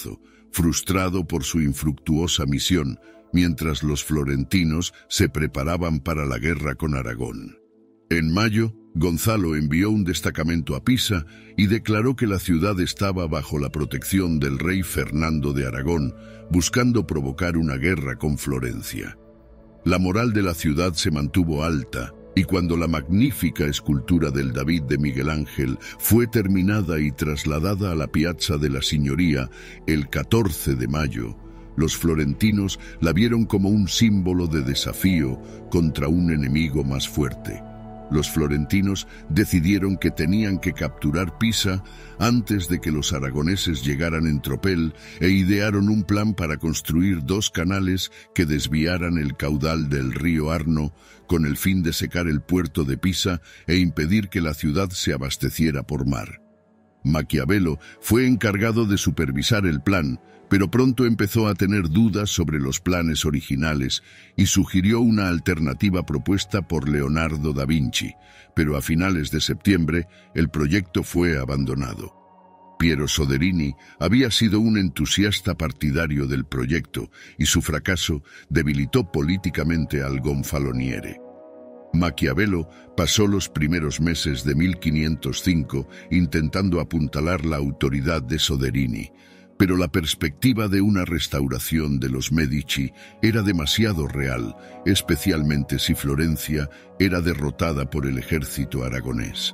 frustrado por su infructuosa misión, mientras los florentinos se preparaban para la guerra con Aragón. En mayo, Gonzalo envió un destacamento a Pisa y declaró que la ciudad estaba bajo la protección del rey Fernando de Aragón, buscando provocar una guerra con Florencia. La moral de la ciudad se mantuvo alta, y cuando la magnífica escultura del David de Miguel Ángel fue terminada y trasladada a la Piazza de la Signoria el catorce de mayo, los florentinos la vieron como un símbolo de desafío contra un enemigo más fuerte. Los florentinos decidieron que tenían que capturar Pisa antes de que los aragoneses llegaran en tropel e idearon un plan para construir dos canales que desviaran el caudal del río Arno con el fin de secar el puerto de Pisa e impedir que la ciudad se abasteciera por mar. Maquiavelo fue encargado de supervisar el plan, pero pronto empezó a tener dudas sobre los planes originales y sugirió una alternativa propuesta por Leonardo da Vinci, pero a finales de septiembre el proyecto fue abandonado. Piero Soderini había sido un entusiasta partidario del proyecto y su fracaso debilitó políticamente al gonfaloniere. Maquiavelo pasó los primeros meses de mil quinientos cinco intentando apuntalar la autoridad de Soderini, pero la perspectiva de una restauración de los Medici era demasiado real, especialmente si Florencia era derrotada por el ejército aragonés.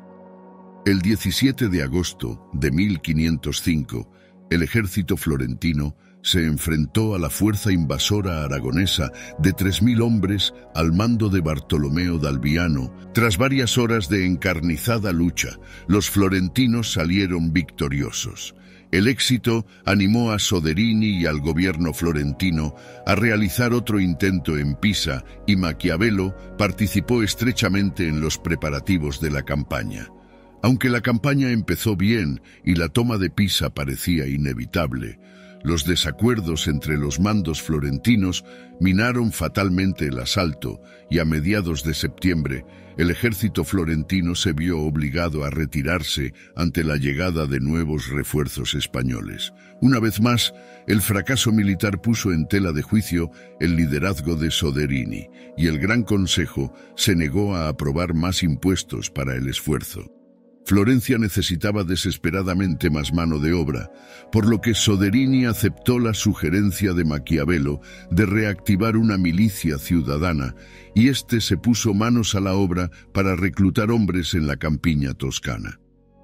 El diecisiete de agosto de mil quinientos cinco, el ejército florentino se enfrentó a la fuerza invasora aragonesa de tres mil hombres al mando de Bartolomeo d'Alviano. Tras varias horas de encarnizada lucha, los florentinos salieron victoriosos. El éxito animó a Soderini y al gobierno florentino a realizar otro intento en Pisa y Maquiavelo participó estrechamente en los preparativos de la campaña. Aunque la campaña empezó bien y la toma de Pisa parecía inevitable, los desacuerdos entre los mandos florentinos minaron fatalmente el asalto y a mediados de septiembre el ejército florentino se vio obligado a retirarse ante la llegada de nuevos refuerzos españoles. Una vez más, el fracaso militar puso en tela de juicio el liderazgo de Soderini y el Gran Consejo se negó a aprobar más impuestos para el esfuerzo. Florencia necesitaba desesperadamente más mano de obra, por lo que Soderini aceptó la sugerencia de Maquiavelo de reactivar una milicia ciudadana, y éste se puso manos a la obra para reclutar hombres en la campiña toscana.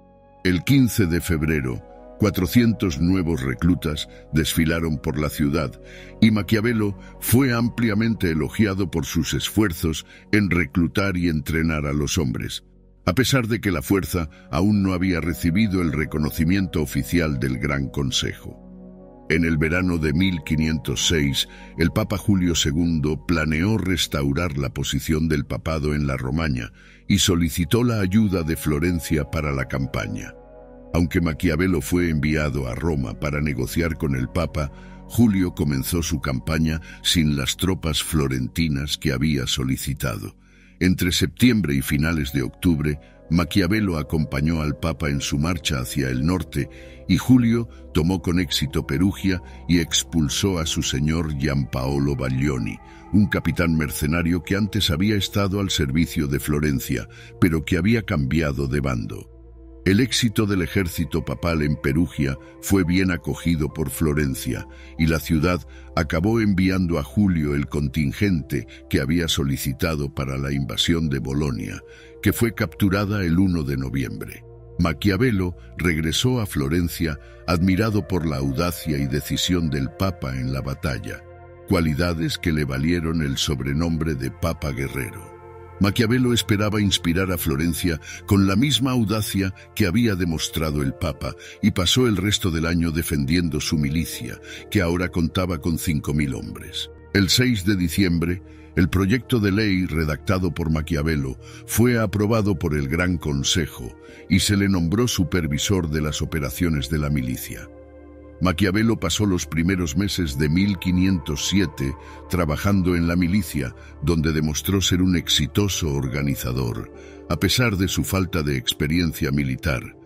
El quince de febrero, cuatrocientos nuevos reclutas desfilaron por la ciudad, y Maquiavelo fue ampliamente elogiado por sus esfuerzos en reclutar y entrenar a los hombres, a pesar de que la fuerza aún no había recibido el reconocimiento oficial del Gran Consejo. En el verano de mil quinientos seis, el Papa Julio segundo planeó restaurar la posición del papado en la Romaña y solicitó la ayuda de Florencia para la campaña. Aunque Maquiavelo fue enviado a Roma para negociar con el Papa, Julio comenzó su campaña sin las tropas florentinas que había solicitado. Entre septiembre y finales de octubre, Maquiavelo acompañó al Papa en su marcha hacia el norte y Julio tomó con éxito Perugia y expulsó a su señor Giampaolo Baglioni, un capitán mercenario que antes había estado al servicio de Florencia, pero que había cambiado de bando. El éxito del ejército papal en Perugia fue bien acogido por Florencia, y la ciudad acabó enviando a Julio el contingente que había solicitado para la invasión de Bolonia, que fue capturada el primero de noviembre. Maquiavelo regresó a Florencia admirado por la audacia y decisión del Papa en la batalla, cualidades que le valieron el sobrenombre de Papa Guerrero. Maquiavelo esperaba inspirar a Florencia con la misma audacia que había demostrado el Papa y pasó el resto del año defendiendo su milicia, que ahora contaba con cinco mil hombres. El seis de diciembre, el proyecto de ley redactado por Maquiavelo fue aprobado por el Gran Consejo y se le nombró supervisor de las operaciones de la milicia. Maquiavelo pasó los primeros meses de mil quinientos siete trabajando en la milicia, donde demostró ser un exitoso organizador, a pesar de su falta de experiencia militar,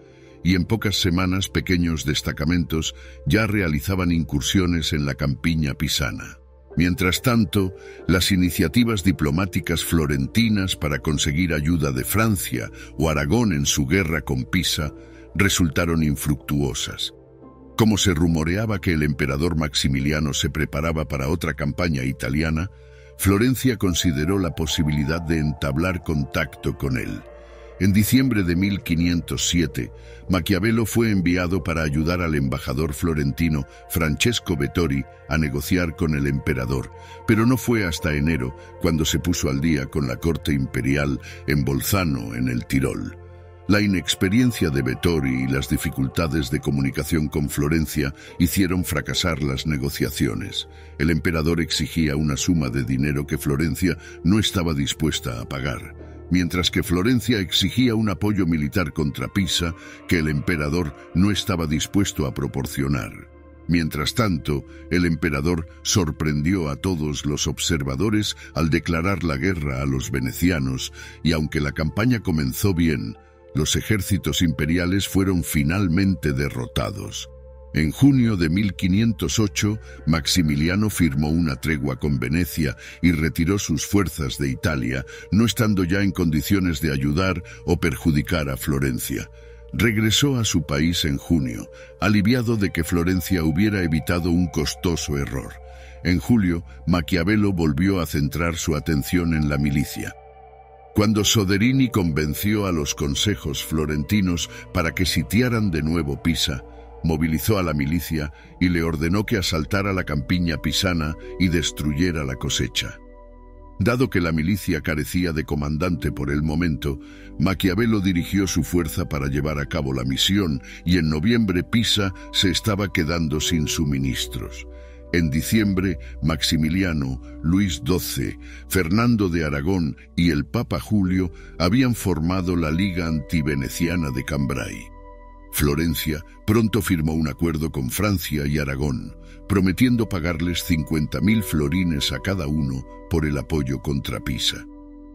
y en pocas semanas pequeños destacamentos ya realizaban incursiones en la campiña pisana. Mientras tanto, las iniciativas diplomáticas florentinas para conseguir ayuda de Francia o Aragón en su guerra con Pisa resultaron infructuosas. Como se rumoreaba que el emperador Maximiliano se preparaba para otra campaña italiana, Florencia consideró la posibilidad de entablar contacto con él. En diciembre de mil quinientos siete, Maquiavelo fue enviado para ayudar al embajador florentino Francesco Vettori a negociar con el emperador, pero no fue hasta enero cuando se puso al día con la corte imperial en Bolzano, en el Tirol. La inexperiencia de Vettori y las dificultades de comunicación con Florencia hicieron fracasar las negociaciones. El emperador exigía una suma de dinero que Florencia no estaba dispuesta a pagar, mientras que Florencia exigía un apoyo militar contra Pisa que el emperador no estaba dispuesto a proporcionar. Mientras tanto, el emperador sorprendió a todos los observadores al declarar la guerra a los venecianos, y aunque la campaña comenzó bien, los ejércitos imperiales fueron finalmente derrotados. En junio de mil quinientos ocho, Maximiliano firmó una tregua con Venecia y retiró sus fuerzas de Italia, no estando ya en condiciones de ayudar o perjudicar a Florencia. Regresó a su país en junio, aliviado de que Florencia hubiera evitado un costoso error. En julio, Maquiavelo volvió a centrar su atención en la milicia. Cuando Soderini convenció a los consejos florentinos para que sitiaran de nuevo Pisa, movilizó a la milicia y le ordenó que asaltara la campiña pisana y destruyera la cosecha. Dado que la milicia carecía de comandante por el momento, Maquiavelo dirigió su fuerza para llevar a cabo la misión y en noviembre Pisa se estaba quedando sin suministros. En diciembre, Maximiliano, Luis doce, Fernando de Aragón y el Papa Julio habían formado la Liga Antiveneciana de Cambrai. Florencia pronto firmó un acuerdo con Francia y Aragón, prometiendo pagarles cincuenta mil florines a cada uno por el apoyo contra Pisa.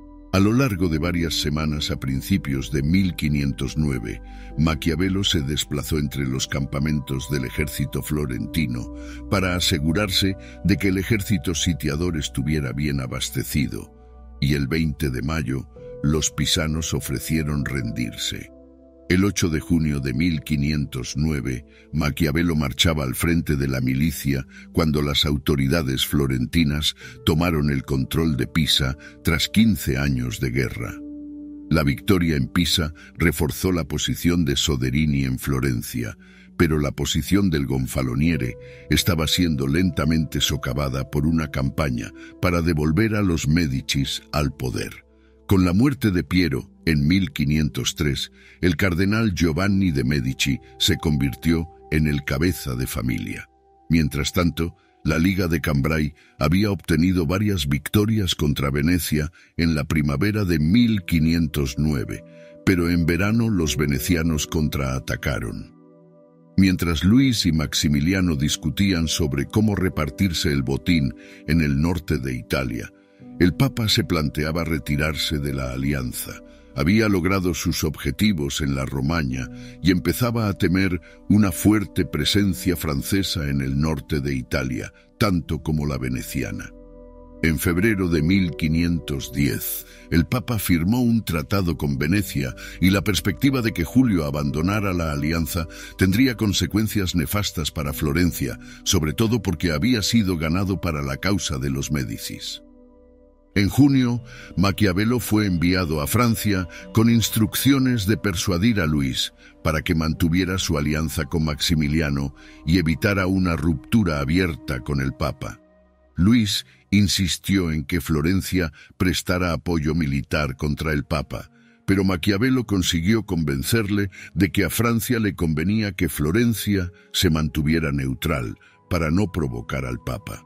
A lo largo de varias semanas a principios de mil quinientos nueve, Maquiavelo se desplazó entre los campamentos del ejército florentino para asegurarse de que el ejército sitiador estuviera bien abastecido, y el veinte de mayo los pisanos ofrecieron rendirse. El ocho de junio de mil quinientos nueve, Maquiavelo marchaba al frente de la milicia cuando las autoridades florentinas tomaron el control de Pisa tras quince años de guerra. La victoria en Pisa reforzó la posición de Soderini en Florencia, pero la posición del Gonfaloniere estaba siendo lentamente socavada por una campaña para devolver a los Médicis al poder. Con la muerte de Piero, en mil quinientos tres, el cardenal Giovanni de Medici se convirtió en el cabeza de familia. Mientras tanto, la Liga de Cambrai había obtenido varias victorias contra Venecia en la primavera de mil quinientos nueve, pero en verano los venecianos contraatacaron. Mientras Luis y Maximiliano discutían sobre cómo repartirse el botín en el norte de Italia, el Papa se planteaba retirarse de la alianza. Había logrado sus objetivos en la Romaña y empezaba a temer una fuerte presencia francesa en el norte de Italia, tanto como la veneciana. En febrero de mil quinientos diez, el Papa firmó un tratado con Venecia y la perspectiva de que Julio abandonara la alianza tendría consecuencias nefastas para Florencia, sobre todo porque había sido ganado para la causa de los Médicis. En junio, Maquiavelo fue enviado a Francia con instrucciones de persuadir a Luis para que mantuviera su alianza con Maximiliano y evitara una ruptura abierta con el Papa. Luis insistió en que Florencia prestara apoyo militar contra el Papa, pero Maquiavelo consiguió convencerle de que a Francia le convenía que Florencia se mantuviera neutral para no provocar al Papa.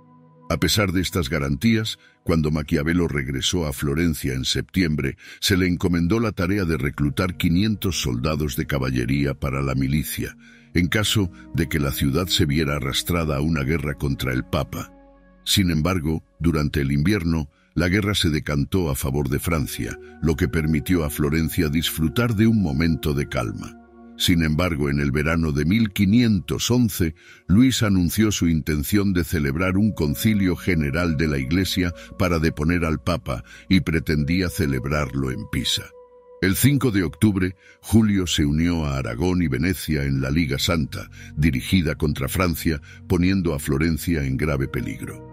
A pesar de estas garantías, cuando Maquiavelo regresó a Florencia en septiembre, se le encomendó la tarea de reclutar quinientos soldados de caballería para la milicia, en caso de que la ciudad se viera arrastrada a una guerra contra el Papa. Sin embargo, durante el invierno, la guerra se decantó a favor de Francia, lo que permitió a Florencia disfrutar de un momento de calma. Sin embargo, en el verano de mil quinientos once, Luis anunció su intención de celebrar un concilio general de la Iglesia para deponer al Papa y pretendía celebrarlo en Pisa. El cinco de octubre, Julio se unió a Aragón y Venecia en la Liga Santa, dirigida contra Francia, poniendo a Florencia en grave peligro.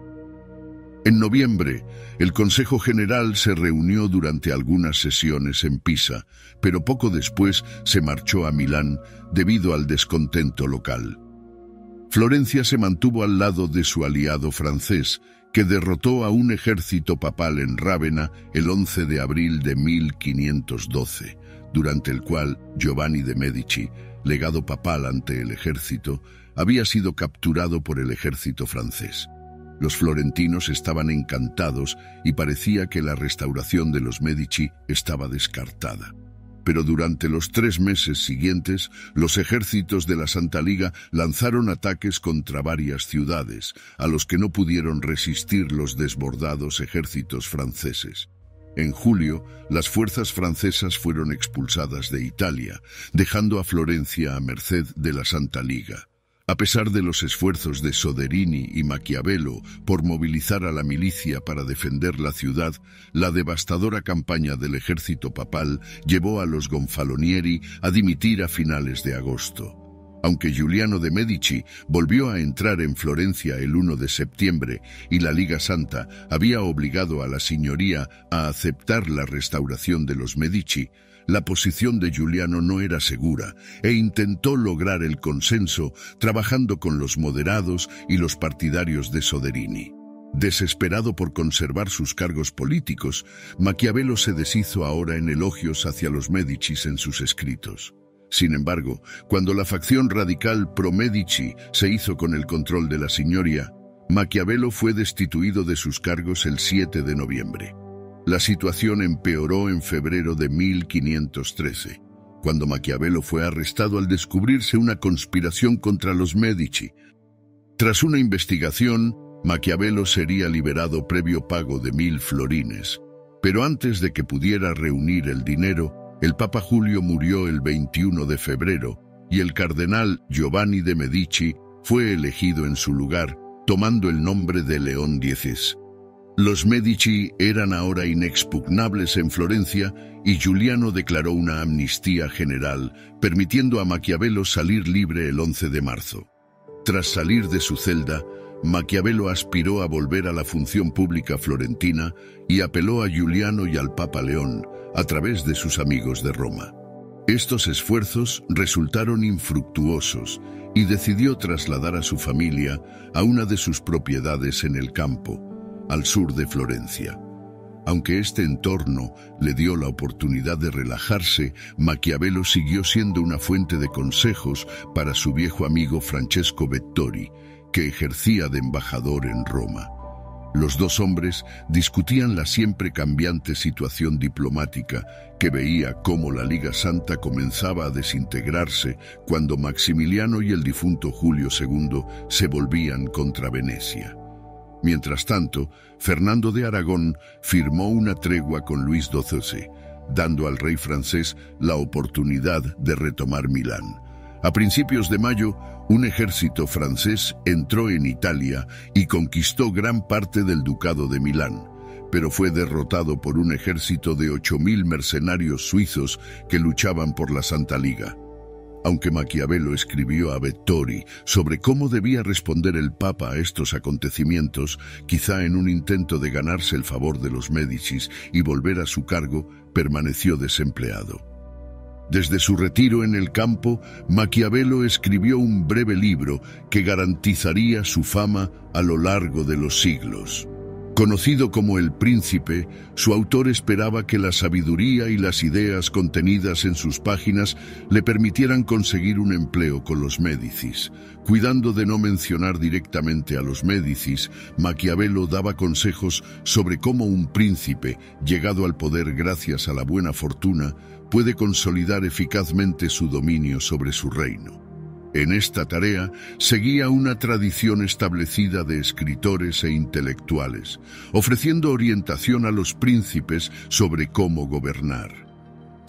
En noviembre, el Consejo General se reunió durante algunas sesiones en Pisa, pero poco después se marchó a Milán debido al descontento local. Florencia se mantuvo al lado de su aliado francés, que derrotó a un ejército papal en Rávena el once de abril de mil quinientos doce, durante el cual Giovanni de Medici, legado papal ante el ejército, había sido capturado por el ejército francés. Los florentinos estaban encantados y parecía que la restauración de los Medici estaba descartada. Pero durante los tres meses siguientes, los ejércitos de la Santa Liga lanzaron ataques contra varias ciudades, a los que no pudieron resistir los desbordados ejércitos franceses. En julio, las fuerzas francesas fueron expulsadas de Italia, dejando a Florencia a merced de la Santa Liga. A pesar de los esfuerzos de Soderini y Maquiavelo por movilizar a la milicia para defender la ciudad, la devastadora campaña del ejército papal llevó a los Gonfalonieri a dimitir a finales de agosto. Aunque Giuliano de Medici volvió a entrar en Florencia el uno de septiembre y la Liga Santa había obligado a la signoría a aceptar la restauración de los Medici, la posición de Giuliano no era segura e intentó lograr el consenso trabajando con los moderados y los partidarios de Soderini. Desesperado por conservar sus cargos políticos, Maquiavelo se deshizo ahora en elogios hacia los Médicis en sus escritos. Sin embargo, cuando la facción radical pro-Medici se hizo con el control de la signoria, Maquiavelo fue destituido de sus cargos el siete de noviembre. La situación empeoró en febrero de mil quinientos trece, cuando Maquiavelo fue arrestado al descubrirse una conspiración contra los Medici. Tras una investigación, Maquiavelo sería liberado previo pago de mil florines, pero antes de que pudiera reunir el dinero, el Papa Julio murió el veintiuno de febrero y el cardenal Giovanni de Medici fue elegido en su lugar, tomando el nombre de León diez. Los Medici eran ahora inexpugnables en Florencia y Giuliano declaró una amnistía general, permitiendo a Maquiavelo salir libre el once de marzo. Tras salir de su celda, Maquiavelo aspiró a volver a la función pública florentina y apeló a Giuliano y al Papa León a través de sus amigos de Roma. Estos esfuerzos resultaron infructuosos y decidió trasladar a su familia a una de sus propiedades en el campo, al sur de Florencia. Aunque este entorno le dio la oportunidad de relajarse, Maquiavelo siguió siendo una fuente de consejos para su viejo amigo Francesco Vettori, que ejercía de embajador en Roma. Los dos hombres discutían la siempre cambiante situación diplomática que veía cómo la Liga Santa comenzaba a desintegrarse cuando Maximiliano y el difunto Julio segundo se volvían contra Venecia. Mientras tanto, Fernando de Aragón firmó una tregua con Luis doce, dando al rey francés la oportunidad de retomar Milán. A principios de mayo, un ejército francés entró en Italia y conquistó gran parte del ducado de Milán, pero fue derrotado por un ejército de ocho mil mercenarios suizos que luchaban por la Santa Liga. Aunque Maquiavelo escribió a Vettori sobre cómo debía responder el Papa a estos acontecimientos, quizá en un intento de ganarse el favor de los Médicis y volver a su cargo, permaneció desempleado. Desde su retiro en el campo, Maquiavelo escribió un breve libro que garantizaría su fama a lo largo de los siglos. Conocido como El Príncipe, su autor esperaba que la sabiduría y las ideas contenidas en sus páginas le permitieran conseguir un empleo con los Médicis. Cuidando de no mencionar directamente a los Médicis, Maquiavelo daba consejos sobre cómo un príncipe, llegado al poder gracias a la buena fortuna, puede consolidar eficazmente su dominio sobre su reino. En esta tarea seguía una tradición establecida de escritores e intelectuales, ofreciendo orientación a los príncipes sobre cómo gobernar.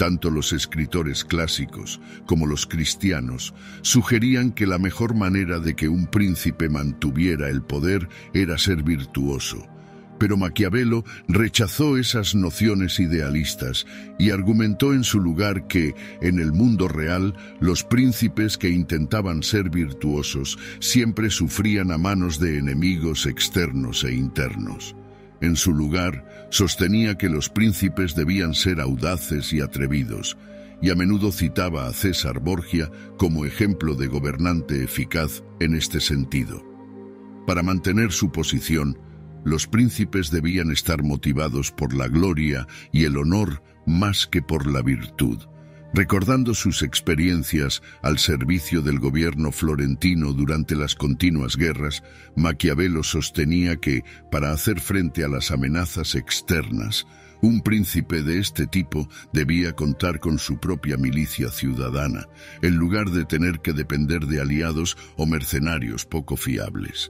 Tanto los escritores clásicos como los cristianos sugerían que la mejor manera de que un príncipe mantuviera el poder era ser virtuoso. Pero Maquiavelo rechazó esas nociones idealistas y argumentó en su lugar que, en el mundo real, los príncipes que intentaban ser virtuosos siempre sufrían a manos de enemigos externos e internos. En su lugar, sostenía que los príncipes debían ser audaces y atrevidos, y a menudo citaba a César Borgia como ejemplo de gobernante eficaz en este sentido. Para mantener su posición, los príncipes debían estar motivados por la gloria y el honor más que por la virtud. Recordando sus experiencias al servicio del gobierno florentino durante las continuas guerras, Maquiavelo sostenía que, para hacer frente a las amenazas externas, un príncipe de este tipo debía contar con su propia milicia ciudadana, en lugar de tener que depender de aliados o mercenarios poco fiables.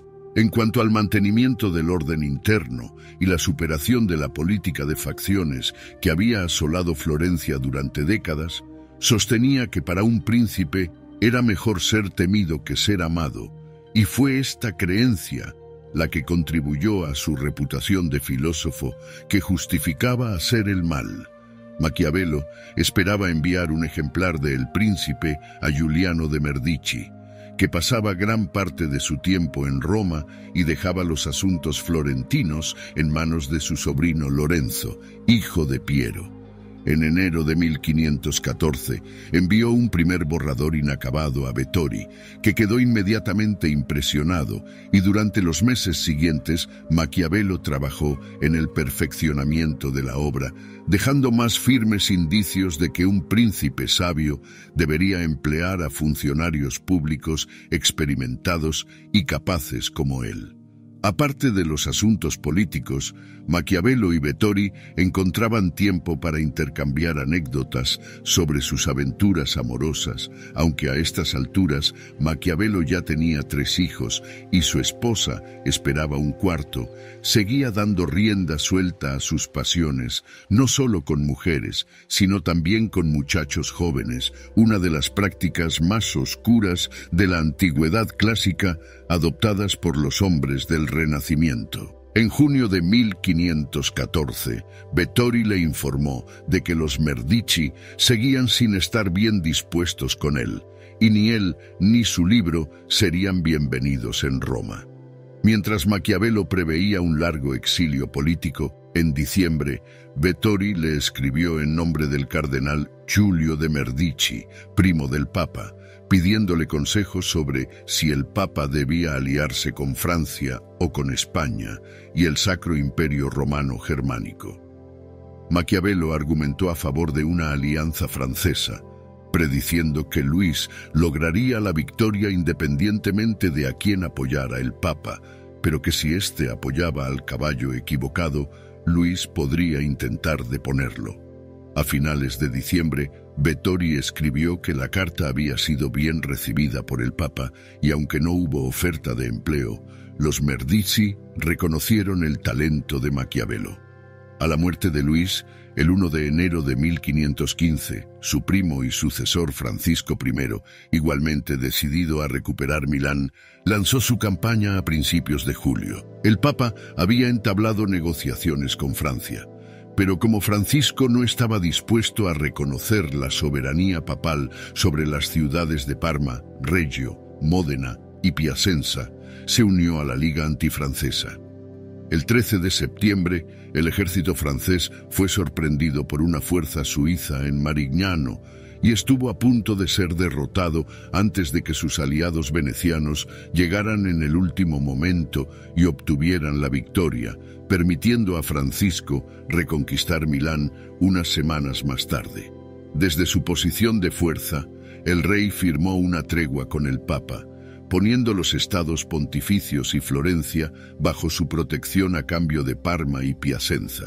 En cuanto al mantenimiento del orden interno y la superación de la política de facciones que había asolado Florencia durante décadas, sostenía que para un príncipe era mejor ser temido que ser amado, y fue esta creencia la que contribuyó a su reputación de filósofo que justificaba hacer el mal. Maquiavelo esperaba enviar un ejemplar de El Príncipe a Giuliano de Medici, que pasaba gran parte de su tiempo en Roma y dejaba los asuntos florentinos en manos de su sobrino Lorenzo, hijo de Piero. En enero de mil quinientos catorce envió un primer borrador inacabado a Vettori, que quedó inmediatamente impresionado, y durante los meses siguientes Maquiavelo trabajó en el perfeccionamiento de la obra, dejando más firmes indicios de que un príncipe sabio debería emplear a funcionarios públicos experimentados y capaces como él. Aparte de los asuntos políticos, Maquiavelo y Vettori encontraban tiempo para intercambiar anécdotas sobre sus aventuras amorosas, aunque a estas alturas Maquiavelo ya tenía tres hijos y su esposa esperaba un cuarto. Seguía dando rienda suelta a sus pasiones, no solo con mujeres, sino también con muchachos jóvenes, una de las prácticas más oscuras de la antigüedad clásica adoptadas por los hombres del Renacimiento. En junio de mil quinientos catorce, Vettori le informó de que los Medici seguían sin estar bien dispuestos con él, y ni él ni su libro serían bienvenidos en Roma. Mientras Maquiavelo preveía un largo exilio político, en diciembre, Vettori le escribió en nombre del cardenal Giulio de Medici, primo del Papa, pidiéndole consejos sobre si el Papa debía aliarse con Francia o con España y el Sacro Imperio Romano Germánico. Maquiavelo argumentó a favor de una alianza francesa, prediciendo que Luis lograría la victoria independientemente de a quién apoyara el Papa, pero que si éste apoyaba al caballo equivocado, Luis podría intentar deponerlo. A finales de diciembre, Vettori escribió que la carta había sido bien recibida por el Papa y aunque no hubo oferta de empleo, los Medici reconocieron el talento de Maquiavelo. A la muerte de Luis, el primero de enero de mil quinientos quince, su primo y sucesor Francisco primero, igualmente decidido a recuperar Milán, lanzó su campaña a principios de julio. El Papa había entablado negociaciones con Francia, pero como Francisco no estaba dispuesto a reconocer la soberanía papal sobre las ciudades de Parma, Reggio, Módena y Piacenza, se unió a la Liga Antifrancesa. El trece de septiembre, el ejército francés fue sorprendido por una fuerza suiza en Marignano y estuvo a punto de ser derrotado antes de que sus aliados venecianos llegaran en el último momento y obtuvieran la victoria, permitiendo a Francisco reconquistar Milán unas semanas más tarde. Desde su posición de fuerza, el rey firmó una tregua con el Papa, poniendo los estados pontificios y Florencia bajo su protección a cambio de Parma y Piacenza.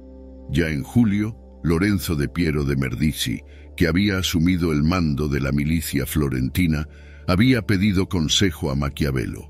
Ya en julio, Lorenzo de Piero de Medici, que había asumido el mando de la milicia florentina, había pedido consejo a Maquiavelo.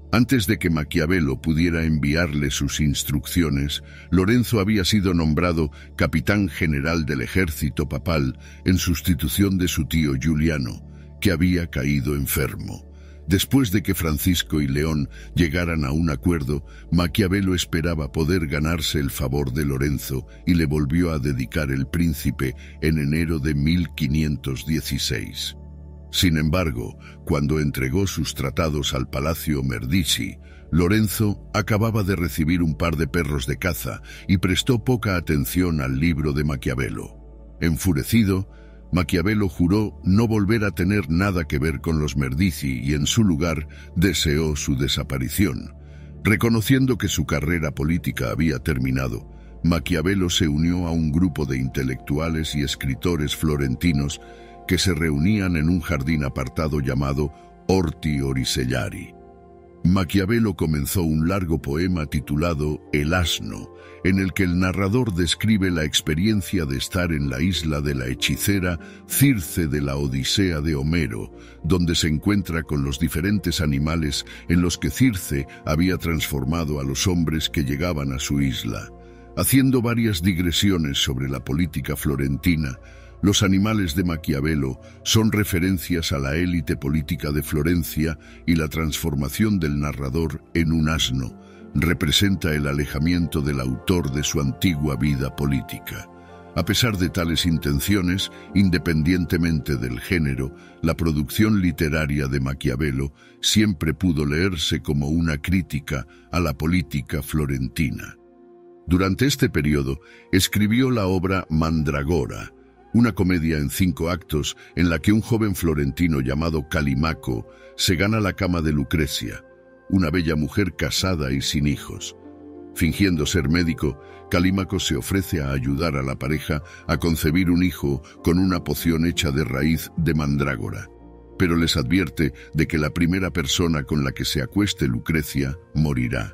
Antes de que Maquiavelo pudiera enviarle sus instrucciones, Lorenzo había sido nombrado capitán general del ejército papal en sustitución de su tío Giuliano, que había caído enfermo. Después de que Francisco y León llegaran a un acuerdo, Maquiavelo esperaba poder ganarse el favor de Lorenzo y le volvió a dedicar el príncipe en enero de mil quinientos dieciséis. Sin embargo, cuando entregó sus tratados al Palacio Medici, Lorenzo acababa de recibir un par de perros de caza y prestó poca atención al libro de Maquiavelo. Enfurecido, Maquiavelo juró no volver a tener nada que ver con los Medici y en su lugar deseó su desaparición. Reconociendo que su carrera política había terminado, Maquiavelo se unió a un grupo de intelectuales y escritores florentinos que se reunían en un jardín apartado llamado Orti Orisellari. Maquiavelo comenzó un largo poema titulado El asno, en el que el narrador describe la experiencia de estar en la isla de la hechicera Circe de la Odisea de Homero, donde se encuentra con los diferentes animales en los que Circe había transformado a los hombres que llegaban a su isla. Haciendo varias digresiones sobre la política florentina, los animales de Maquiavelo son referencias a la élite política de Florencia y la transformación del narrador en un asno representa el alejamiento del autor de su antigua vida política. A pesar de tales intenciones, independientemente del género, la producción literaria de Maquiavelo siempre pudo leerse como una crítica a la política florentina. Durante este periodo, escribió la obra Mandragora, una comedia en cinco actos en la que un joven florentino llamado Calimaco se gana la cama de Lucrecia, una bella mujer casada y sin hijos. Fingiendo ser médico, Calímaco se ofrece a ayudar a la pareja a concebir un hijo con una poción hecha de raíz de mandrágora, pero les advierte de que la primera persona con la que se acueste Lucrecia morirá.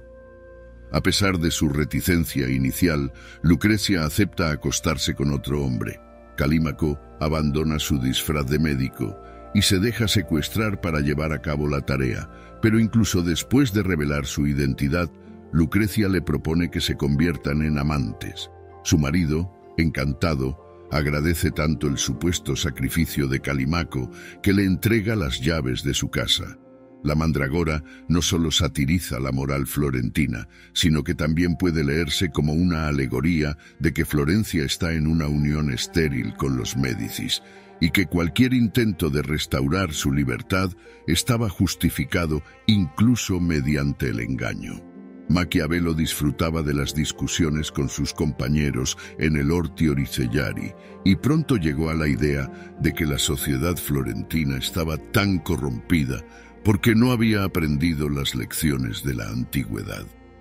A pesar de su reticencia inicial, Lucrecia acepta acostarse con otro hombre. Calímaco abandona su disfraz de médico y se deja secuestrar para llevar a cabo la tarea, pero incluso después de revelar su identidad, Lucrecia le propone que se conviertan en amantes. Su marido, encantado, agradece tanto el supuesto sacrificio de Calímaco que le entrega las llaves de su casa. La Mandragora no solo satiriza la moral florentina, sino que también puede leerse como una alegoría de que Florencia está en una unión estéril con los Médicis, y que cualquier intento de restaurar su libertad estaba justificado incluso mediante el engaño. Maquiavelo disfrutaba de las discusiones con sus compañeros en el Orti Orisellari y pronto llegó a la idea de que la sociedad florentina estaba tan corrompida porque no había aprendido las lecciones de la antigüedad.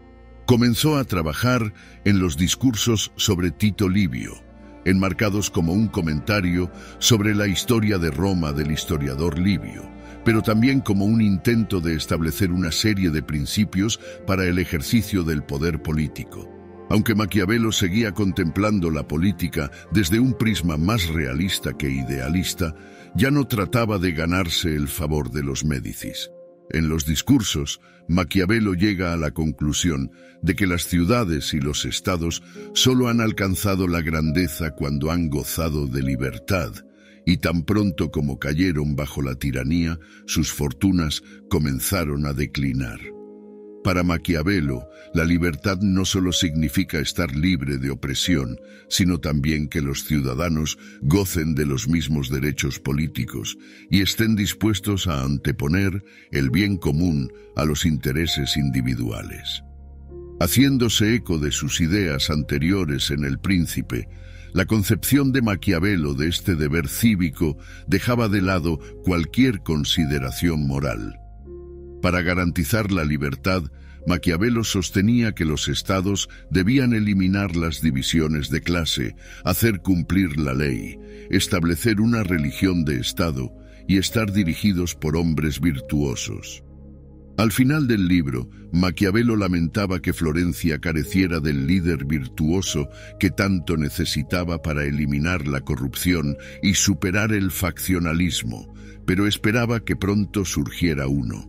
Comenzó a trabajar en los discursos sobre Tito Livio, enmarcados como un comentario sobre la historia de Roma del historiador Livio, pero también como un intento de establecer una serie de principios para el ejercicio del poder político. Aunque Maquiavelo seguía contemplando la política desde un prisma más realista que idealista, ya no trataba de ganarse el favor de los Médicis. En los discursos, Maquiavelo llega a la conclusión de que las ciudades y los estados solo han alcanzado la grandeza cuando han gozado de libertad, y tan pronto como cayeron bajo la tiranía, sus fortunas comenzaron a declinar. Para Maquiavelo, la libertad no solo significa estar libre de opresión, sino también que los ciudadanos gocen de los mismos derechos políticos y estén dispuestos a anteponer el bien común a los intereses individuales. Haciéndose eco de sus ideas anteriores en El Príncipe, la concepción de Maquiavelo de este deber cívico dejaba de lado cualquier consideración moral. Para garantizar la libertad, Maquiavelo sostenía que los estados debían eliminar las divisiones de clase, hacer cumplir la ley, establecer una religión de estado y estar dirigidos por hombres virtuosos. Al final del libro, Maquiavelo lamentaba que Florencia careciera del líder virtuoso que tanto necesitaba para eliminar la corrupción y superar el faccionalismo, pero esperaba que pronto surgiera uno.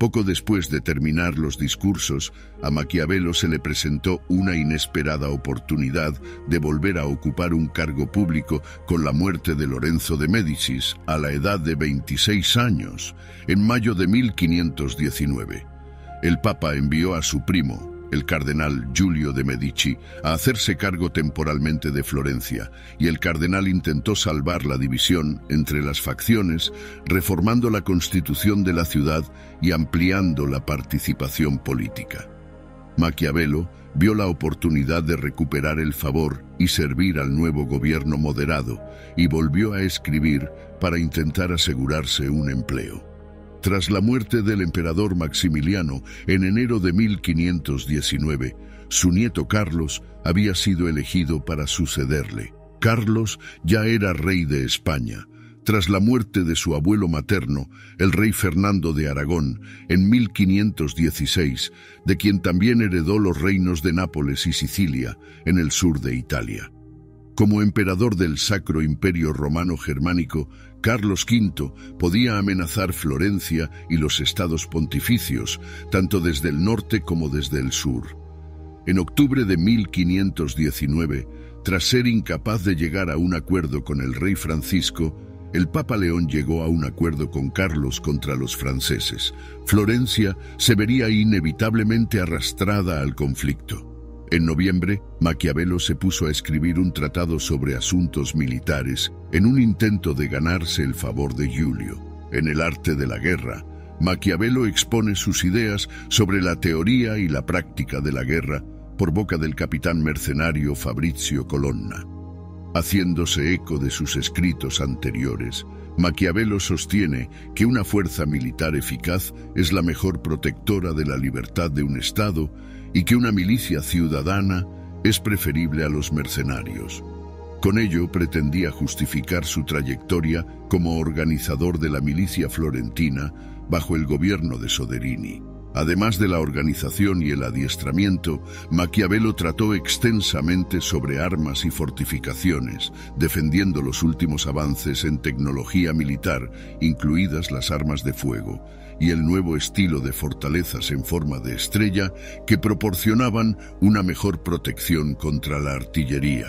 Poco después de terminar los discursos, a Maquiavelo se le presentó una inesperada oportunidad de volver a ocupar un cargo público con la muerte de Lorenzo de Médicis a la edad de veintiséis años, en mayo de mil quinientos diecinueve. El Papa envió a su primo, el cardenal Giulio de Medici, a hacerse cargo temporalmente de Florencia, y el cardenal intentó salvar la división entre las facciones, reformando la constitución de la ciudad y ampliando la participación política. Maquiavelo vio la oportunidad de recuperar el favor y servir al nuevo gobierno moderado, y volvió a escribir para intentar asegurarse un empleo. Tras la muerte del emperador Maximiliano en enero de mil quinientos diecinueve, su nieto Carlos había sido elegido para sucederle. Carlos ya era rey de España. Tras la muerte de su abuelo materno, el rey Fernando de Aragón, en mil quinientos dieciséis, de quien también heredó los reinos de Nápoles y Sicilia, en el sur de Italia. Como emperador del Sacro Imperio Romano Germánico, Carlos quinto podía amenazar Florencia y los estados pontificios, tanto desde el norte como desde el sur. En octubre de mil quinientos diecinueve, tras ser incapaz de llegar a un acuerdo con el rey Francisco, el Papa León llegó a un acuerdo con Carlos contra los franceses. Florencia se vería inevitablemente arrastrada al conflicto. En noviembre, Maquiavelo se puso a escribir un tratado sobre asuntos militares en un intento de ganarse el favor de Giulio. En El arte de la guerra, Maquiavelo expone sus ideas sobre la teoría y la práctica de la guerra por boca del capitán mercenario Fabrizio Colonna. Haciéndose eco de sus escritos anteriores, Maquiavelo sostiene que una fuerza militar eficaz es la mejor protectora de la libertad de un Estado y que una milicia ciudadana es preferible a los mercenarios. Con ello pretendía justificar su trayectoria como organizador de la milicia florentina bajo el gobierno de Soderini. Además de la organización y el adiestramiento, Maquiavelo trató extensamente sobre armas y fortificaciones, defendiendo los últimos avances en tecnología militar, incluidas las armas de fuego, y el nuevo estilo de fortalezas en forma de estrella que proporcionaban una mejor protección contra la artillería.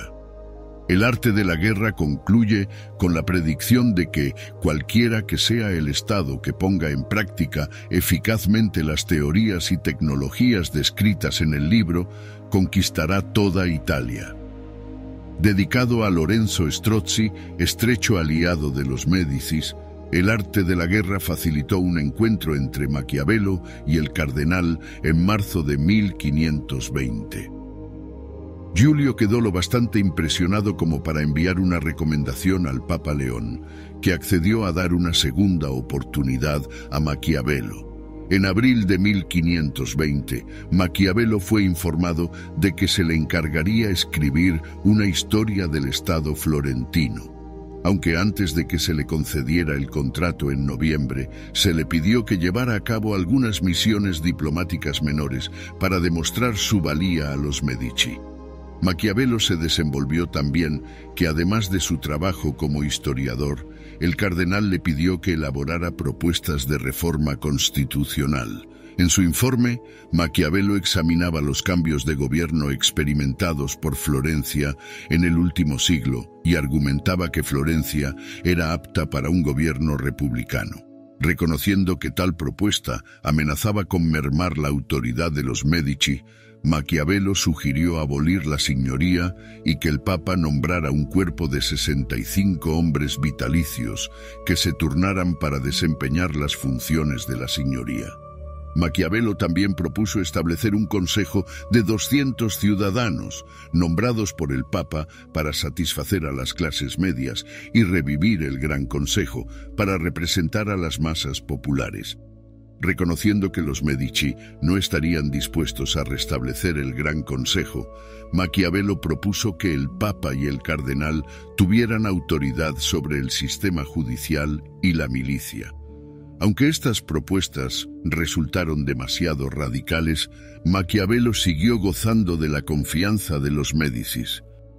El arte de la guerra concluye con la predicción de que cualquiera que sea el Estado que ponga en práctica eficazmente las teorías y tecnologías descritas en el libro, conquistará toda Italia. Dedicado a Lorenzo Strozzi, estrecho aliado de los Médicis, El arte de la guerra facilitó un encuentro entre Maquiavelo y el cardenal en marzo de mil quinientos veinte. Giulio quedó lo bastante impresionado como para enviar una recomendación al Papa León, que accedió a dar una segunda oportunidad a Maquiavelo. En abril de mil quinientos veinte, Maquiavelo fue informado de que se le encargaría escribir una historia del Estado florentino. Aunque antes de que se le concediera el contrato en noviembre, se le pidió que llevara a cabo algunas misiones diplomáticas menores para demostrar su valía a los Medici. Maquiavelo se desenvolvió tan bien que, además de su trabajo como historiador, el cardenal le pidió que elaborara propuestas de reforma constitucional. En su informe, Maquiavelo examinaba los cambios de gobierno experimentados por Florencia en el último siglo y argumentaba que Florencia era apta para un gobierno republicano. Reconociendo que tal propuesta amenazaba con mermar la autoridad de los Medici, Maquiavelo sugirió abolir la signoría y que el Papa nombrara un cuerpo de sesenta y cinco hombres vitalicios que se turnaran para desempeñar las funciones de la signoría. Maquiavelo también propuso establecer un consejo de doscientos ciudadanos, nombrados por el Papa para satisfacer a las clases medias, y revivir el Gran Consejo para representar a las masas populares. Reconociendo que los Medici no estarían dispuestos a restablecer el Gran Consejo, Maquiavelo propuso que el Papa y el cardenal tuvieran autoridad sobre el sistema judicial y la milicia. Aunque estas propuestas resultaron demasiado radicales, Maquiavelo siguió gozando de la confianza de los Médicis.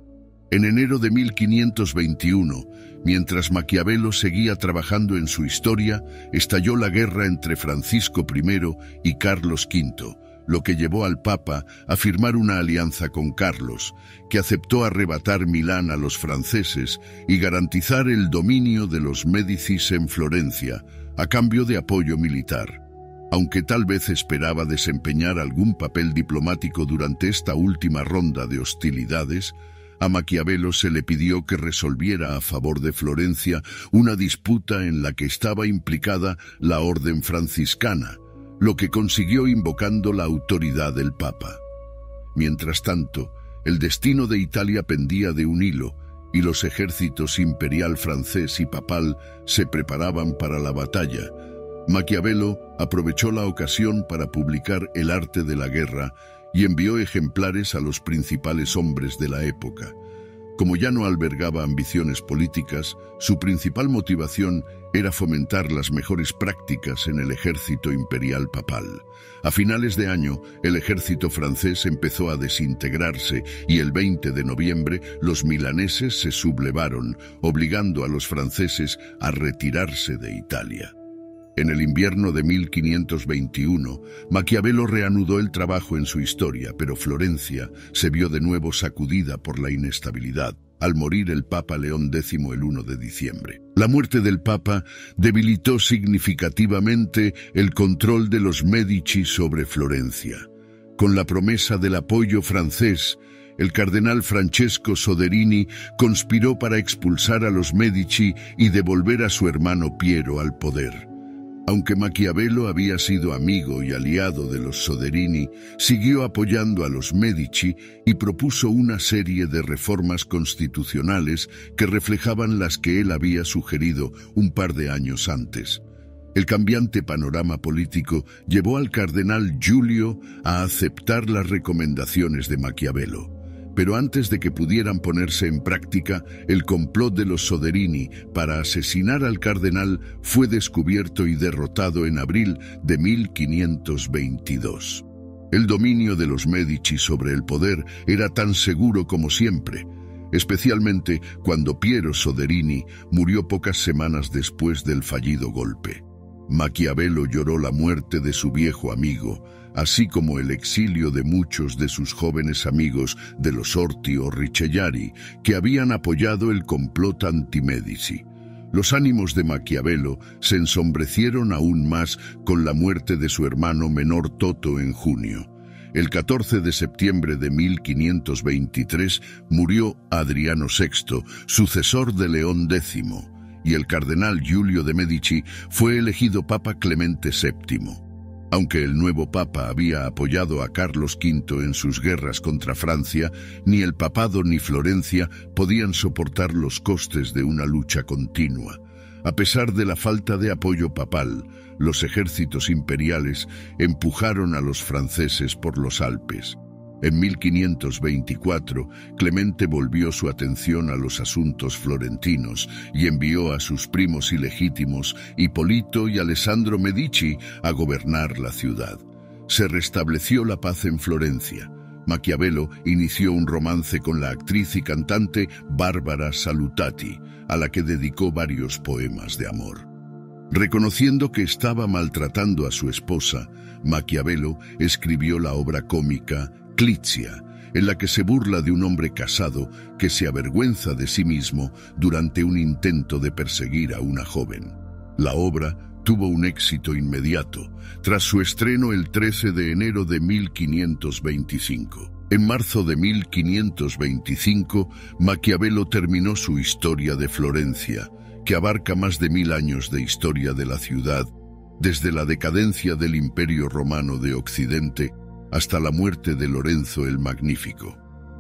En enero de mil quinientos veintiuno, mientras Maquiavelo seguía trabajando en su historia, estalló la guerra entre Francisco primero y Carlos quinto, lo que llevó al Papa a firmar una alianza con Carlos, que aceptó arrebatar Milán a los franceses y garantizar el dominio de los Médicis en Florencia, a cambio de apoyo militar. Aunque tal vez esperaba desempeñar algún papel diplomático durante esta última ronda de hostilidades, a Maquiavelo se le pidió que resolviera a favor de Florencia una disputa en la que estaba implicada la orden franciscana, lo que consiguió invocando la autoridad del Papa. Mientras tanto, el destino de Italia pendía de un hilo, y los ejércitos imperial francés y papal se preparaban para la batalla. Maquiavelo aprovechó la ocasión para publicar El arte de la guerra y envió ejemplares a los principales hombres de la época. Como ya no albergaba ambiciones políticas, su principal motivación era fomentar las mejores prácticas en el ejército imperial papal. A finales de año, el ejército francés empezó a desintegrarse y el veinte de noviembre los milaneses se sublevaron, obligando a los franceses a retirarse de Italia. En el invierno de mil quinientos veintiuno, Maquiavelo reanudó el trabajo en su historia, pero Florencia se vio de nuevo sacudida por la inestabilidad, al morir el Papa León décimo el primero de diciembre. La muerte del Papa debilitó significativamente el control de los Médici sobre Florencia. Con la promesa del apoyo francés, el cardenal Francesco Soderini conspiró para expulsar a los Médici y devolver a su hermano Piero al poder. Aunque Maquiavelo había sido amigo y aliado de los Soderini, siguió apoyando a los Médici y propuso una serie de reformas constitucionales que reflejaban las que él había sugerido un par de años antes. El cambiante panorama político llevó al cardenal Giulio a aceptar las recomendaciones de Maquiavelo. Pero antes de que pudieran ponerse en práctica, el complot de los Soderini para asesinar al cardenal fue descubierto y derrotado en abril de mil quinientos veintidós. El dominio de los Médici sobre el poder era tan seguro como siempre, especialmente cuando Piero Soderini murió pocas semanas después del fallido golpe. Maquiavelo lloró la muerte de su viejo amigo, así como el exilio de muchos de sus jóvenes amigos de los Orti o Ricciari, que habían apoyado el complot anti-Médici. Los ánimos de Maquiavelo se ensombrecieron aún más con la muerte de su hermano menor Toto en junio. El catorce de septiembre de mil quinientos veintitrés murió Adriano sexto, sucesor de León décimo, y el cardenal Giulio de Medici fue elegido Papa Clemente séptimo. Aunque el nuevo papa había apoyado a Carlos quinto en sus guerras contra Francia, ni el papado ni Florencia podían soportar los costes de una lucha continua. A pesar de la falta de apoyo papal, los ejércitos imperiales empujaron a los franceses por los Alpes. En mil quinientos veinticuatro, Clemente volvió su atención a los asuntos florentinos y envió a sus primos ilegítimos, Hipólito y Alessandro Medici, a gobernar la ciudad. Se restableció la paz en Florencia. Maquiavelo inició un romance con la actriz y cantante Barbara Salutati, a la que dedicó varios poemas de amor. Reconociendo que estaba maltratando a su esposa, Maquiavelo escribió la obra cómica Clizia, en la que se burla de un hombre casado que se avergüenza de sí mismo durante un intento de perseguir a una joven. La obra tuvo un éxito inmediato, tras su estreno el trece de enero de mil quinientos veinticinco. En marzo de mil quinientos veinticinco, Maquiavelo terminó su Historia de Florencia, que abarca más de mil años de historia de la ciudad, desde la decadencia del Imperio Romano de Occidente hasta la muerte de Lorenzo el Magnífico.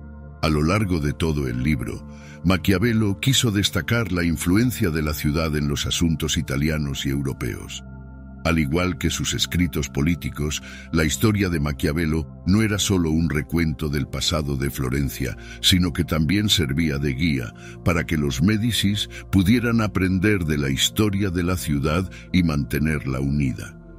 A lo largo de todo el libro, Maquiavelo quiso destacar la influencia de la ciudad en los asuntos italianos y europeos. Al igual que sus escritos políticos, la historia de Maquiavelo no era solo un recuento del pasado de Florencia, sino que también servía de guía para que los Médicis pudieran aprender de la historia de la ciudad y mantenerla unida.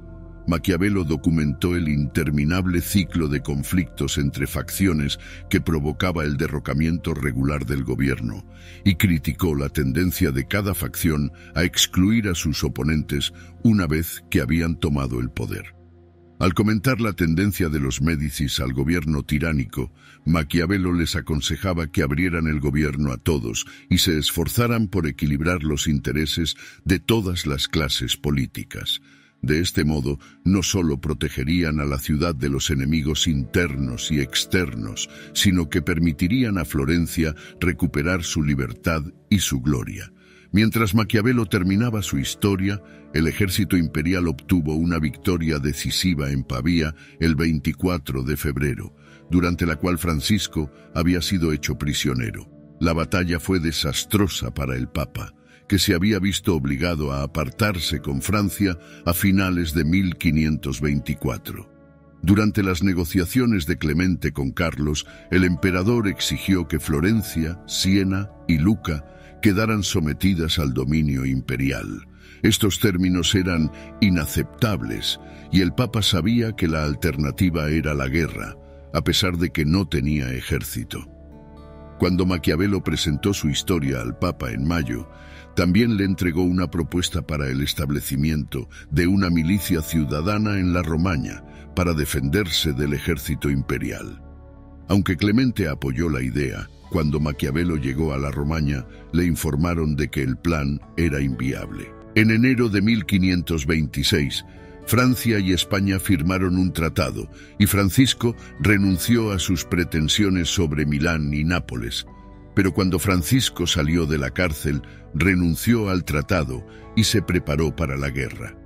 Maquiavelo documentó el interminable ciclo de conflictos entre facciones que provocaba el derrocamiento regular del gobierno y criticó la tendencia de cada facción a excluir a sus oponentes una vez que habían tomado el poder. Al comentar la tendencia de los Médicis al gobierno tiránico, Maquiavelo les aconsejaba que abrieran el gobierno a todos y se esforzaran por equilibrar los intereses de todas las clases políticas. De este modo, no solo protegerían a la ciudad de los enemigos internos y externos, sino que permitirían a Florencia recuperar su libertad y su gloria. Mientras Maquiavelo terminaba su historia, el ejército imperial obtuvo una victoria decisiva en Pavía el veinticuatro de febrero, durante la cual Francisco había sido hecho prisionero. La batalla fue desastrosa para el Papa, que se había visto obligado a apartarse con Francia a finales de mil quinientos veinticuatro. Durante las negociaciones de Clemente con Carlos, el emperador exigió que Florencia, Siena y Lucca quedaran sometidas al dominio imperial. Estos términos eran inaceptables y el Papa sabía que la alternativa era la guerra, a pesar de que no tenía ejército. Cuando Maquiavelo presentó su historia al Papa en mayo, también le entregó una propuesta para el establecimiento de una milicia ciudadana en la Romaña para defenderse del ejército imperial. Aunque Clemente apoyó la idea, cuando Maquiavelo llegó a la Romaña, le informaron de que el plan era inviable. En enero de mil quinientos veintiséis, Francia y España firmaron un tratado y Francisco renunció a sus pretensiones sobre Milán y Nápoles. Pero cuando Francisco salió de la cárcel, renunció al tratado y se preparó para la guerra.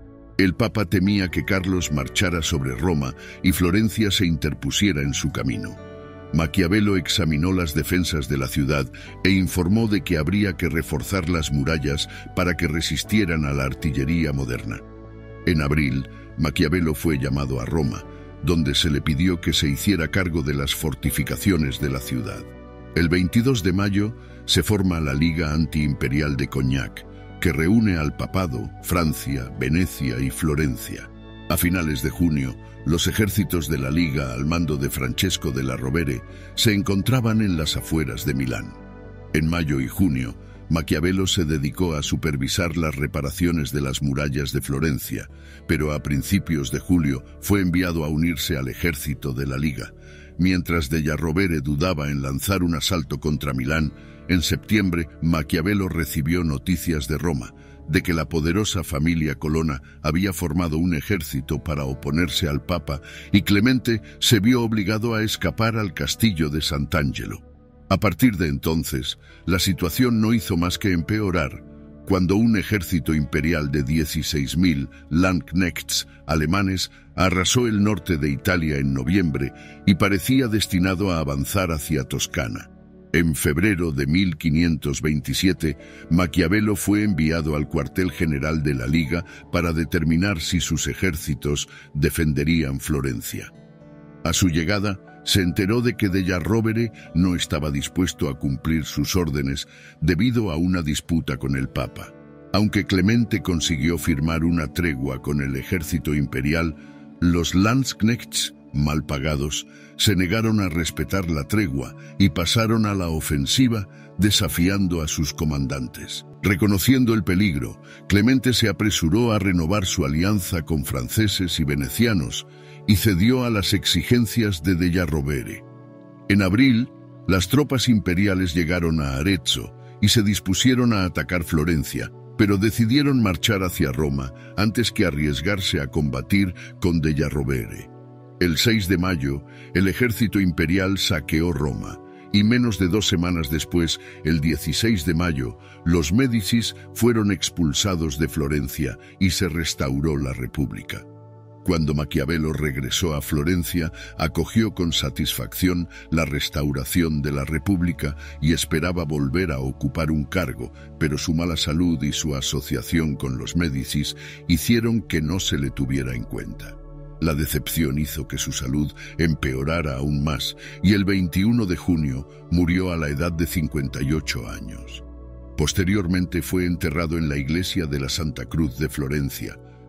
El Papa temía que Carlos marchara sobre Roma y Florencia se interpusiera en su camino. Maquiavelo examinó las defensas de la ciudad e informó de que habría que reforzar las murallas para que resistieran a la artillería moderna. En abril, Maquiavelo fue llamado a Roma, donde se le pidió que se hiciera cargo de las fortificaciones de la ciudad. El veintidós de mayo se forma la Liga Antiimperial de Cognac, que reúne al Papado, Francia, Venecia y Florencia. A finales de junio, los ejércitos de la Liga al mando de Francesco della Rovere se encontraban en las afueras de Milán. En mayo y junio, Maquiavelo se dedicó a supervisar las reparaciones de las murallas de Florencia, pero a principios de julio fue enviado a unirse al ejército de la Liga. Mientras della Rovere dudaba en lanzar un asalto contra Milán, en septiembre Maquiavelo recibió noticias de Roma, de que la poderosa familia Colonna había formado un ejército para oponerse al Papa y Clemente se vio obligado a escapar al castillo de Sant'Angelo. A partir de entonces, la situación no hizo más que empeorar, cuando un ejército imperial de dieciséis mil Landknechts alemanes arrasó el norte de Italia en noviembre y parecía destinado a avanzar hacia Toscana. En febrero de mil quinientos veintisiete, Maquiavelo fue enviado al cuartel general de la Liga para determinar si sus ejércitos defenderían Florencia. A su llegada, se enteró de que della Rovere no estaba dispuesto a cumplir sus órdenes debido a una disputa con el Papa. Aunque Clemente consiguió firmar una tregua con el ejército imperial, los Landsknechts, mal pagados, se negaron a respetar la tregua y pasaron a la ofensiva, desafiando a sus comandantes. Reconociendo el peligro, Clemente se apresuró a renovar su alianza con franceses y venecianos y cedió a las exigencias de della Rovere. En abril, las tropas imperiales llegaron a Arezzo y se dispusieron a atacar Florencia, pero decidieron marchar hacia Roma antes que arriesgarse a combatir con della Rovere. El seis de mayo, el ejército imperial saqueó Roma, y menos de dos semanas después, el dieciséis de mayo, los Médicis fueron expulsados de Florencia y se restauró la República. Cuando Maquiavelo regresó a Florencia, acogió con satisfacción la restauración de la República y esperaba volver a ocupar un cargo, pero su mala salud y su asociación con los Médicis hicieron que no se le tuviera en cuenta. La decepción hizo que su salud empeorara aún más y el veintiuno de junio murió a la edad de cincuenta y ocho años. Posteriormente fue enterrado en la iglesia de la Santa Cruz de Florencia,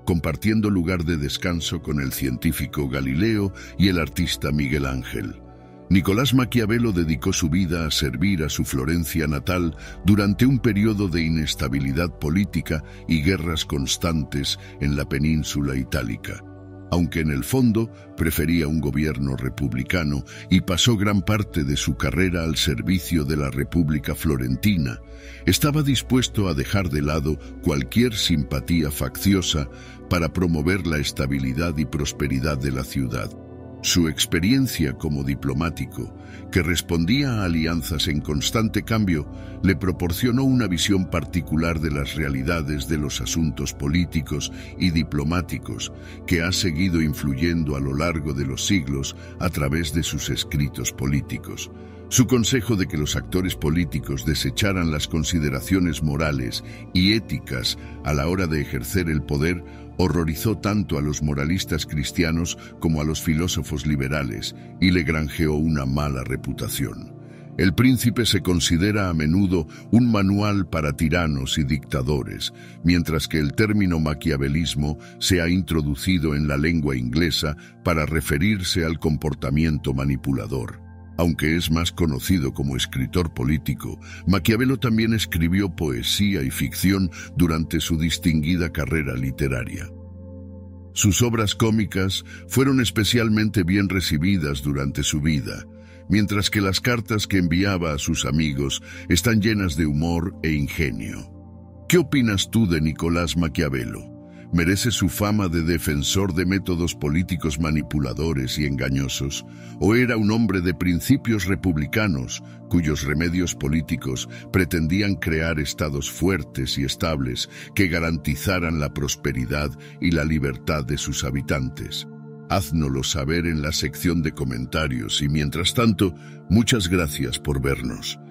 compartiendo lugar de descanso con el científico Galileo y el artista Miguel Ángel. Nicolás Maquiavelo dedicó su vida a servir a su Florencia natal durante un periodo de inestabilidad política y guerras constantes en la península itálica, aunque en el fondo prefería un gobierno republicano y pasó gran parte de su carrera al servicio de la República Florentina. Estaba dispuesto a dejar de lado cualquier simpatía facciosa para promover la estabilidad y prosperidad de la ciudad. Su experiencia como diplomático, que respondía a alianzas en constante cambio, le proporcionó una visión particular de las realidades de los asuntos políticos y diplomáticos que ha seguido influyendo a lo largo de los siglos a través de sus escritos políticos. Su consejo de que los actores políticos desecharan las consideraciones morales y éticas a la hora de ejercer el poder horrorizó tanto a los moralistas cristianos como a los filósofos liberales y le granjeó una mala reputación. El Príncipe se considera a menudo un manual para tiranos y dictadores, mientras que el término maquiavelismo se ha introducido en la lengua inglesa para referirse al comportamiento manipulador. Aunque es más conocido como escritor político, Maquiavelo también escribió poesía y ficción durante su distinguida carrera literaria. Sus obras cómicas fueron especialmente bien recibidas durante su vida, mientras que las cartas que enviaba a sus amigos están llenas de humor e ingenio. ¿Qué opinas tú de Nicolás Maquiavelo? ¿Merece su fama de defensor de métodos políticos manipuladores y engañosos? ¿O era un hombre de principios republicanos, cuyos remedios políticos pretendían crear estados fuertes y estables que garantizaran la prosperidad y la libertad de sus habitantes? Háznoslo saber en la sección de comentarios y, mientras tanto, muchas gracias por vernos.